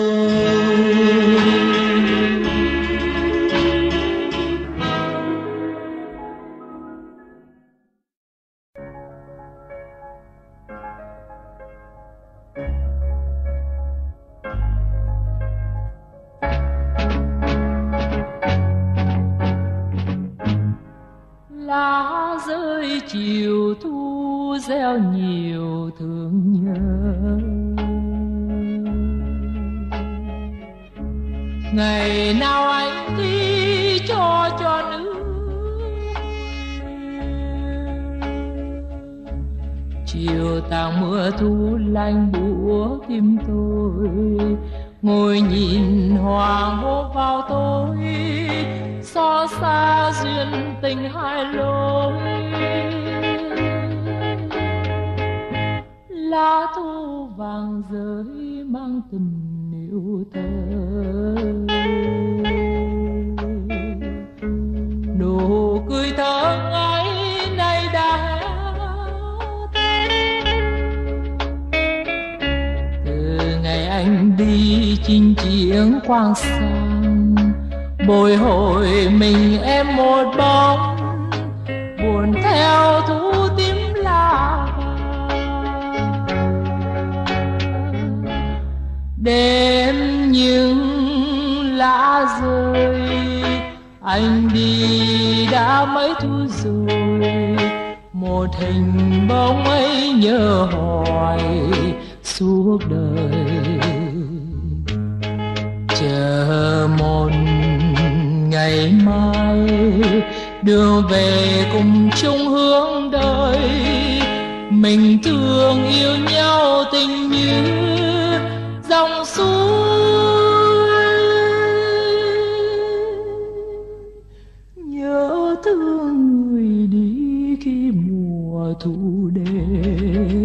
C: Lá rơi chiều thu gieo nhiều thương nhớ, ngày nào anh đi cho cho nữ, chiều tàng mưa thu lạnh bủa tim tôi, ngồi nhìn hoàng hôn vào tối, xót xa duyên tình hai lối. Lá thu vàng rơi mang tình yêu thơ, nụ cười thơ ngây nay đã hết. Từ ngày anh đi chinh chiến quang sang, bồi hồi mình em một bóng, buồn theo thu tím lá vàng. Đêm những lá rơi, anh đi đã mấy thu rồi, một hình bóng ấy nhớ hoài suốt đời. Chờ một ngày mai, đường về cùng chung hướng đời, mình thương yêu nhau tình như dòng suối. Nhớ thương người đi khi mùa thu đến,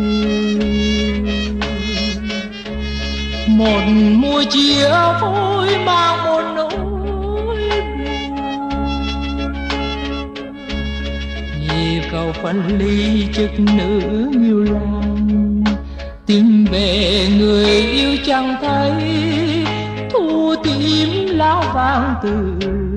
C: một mùa chia phôi mang một nỗi buồn. Nhịp cầu phân ly chức nữ nhiều lòng, tìm về người yêu chẳng thấy, thu tím lá vàng từ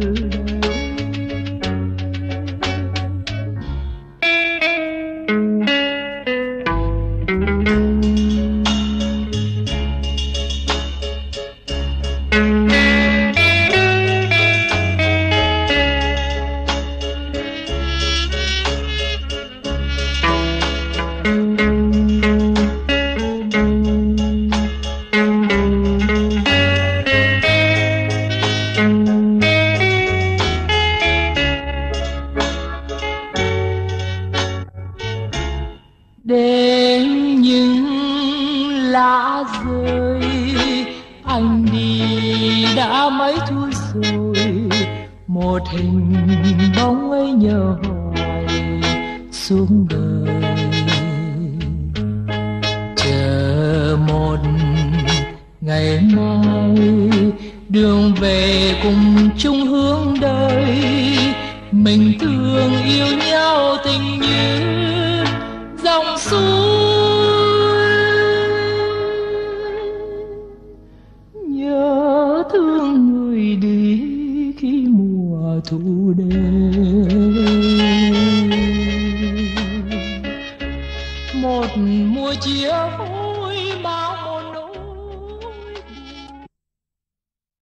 C: đến những lá rơi. Anh đi đã mấy thu rồi, một hình bóng ấy nhớ hoài xuống đời. Chờ một ngày mai đường về cùng chung hướng đời, mình thương yêu nhau tình như dòng suối. Nhớ thương người đi khi mùa thu đến, một mùa chia phôi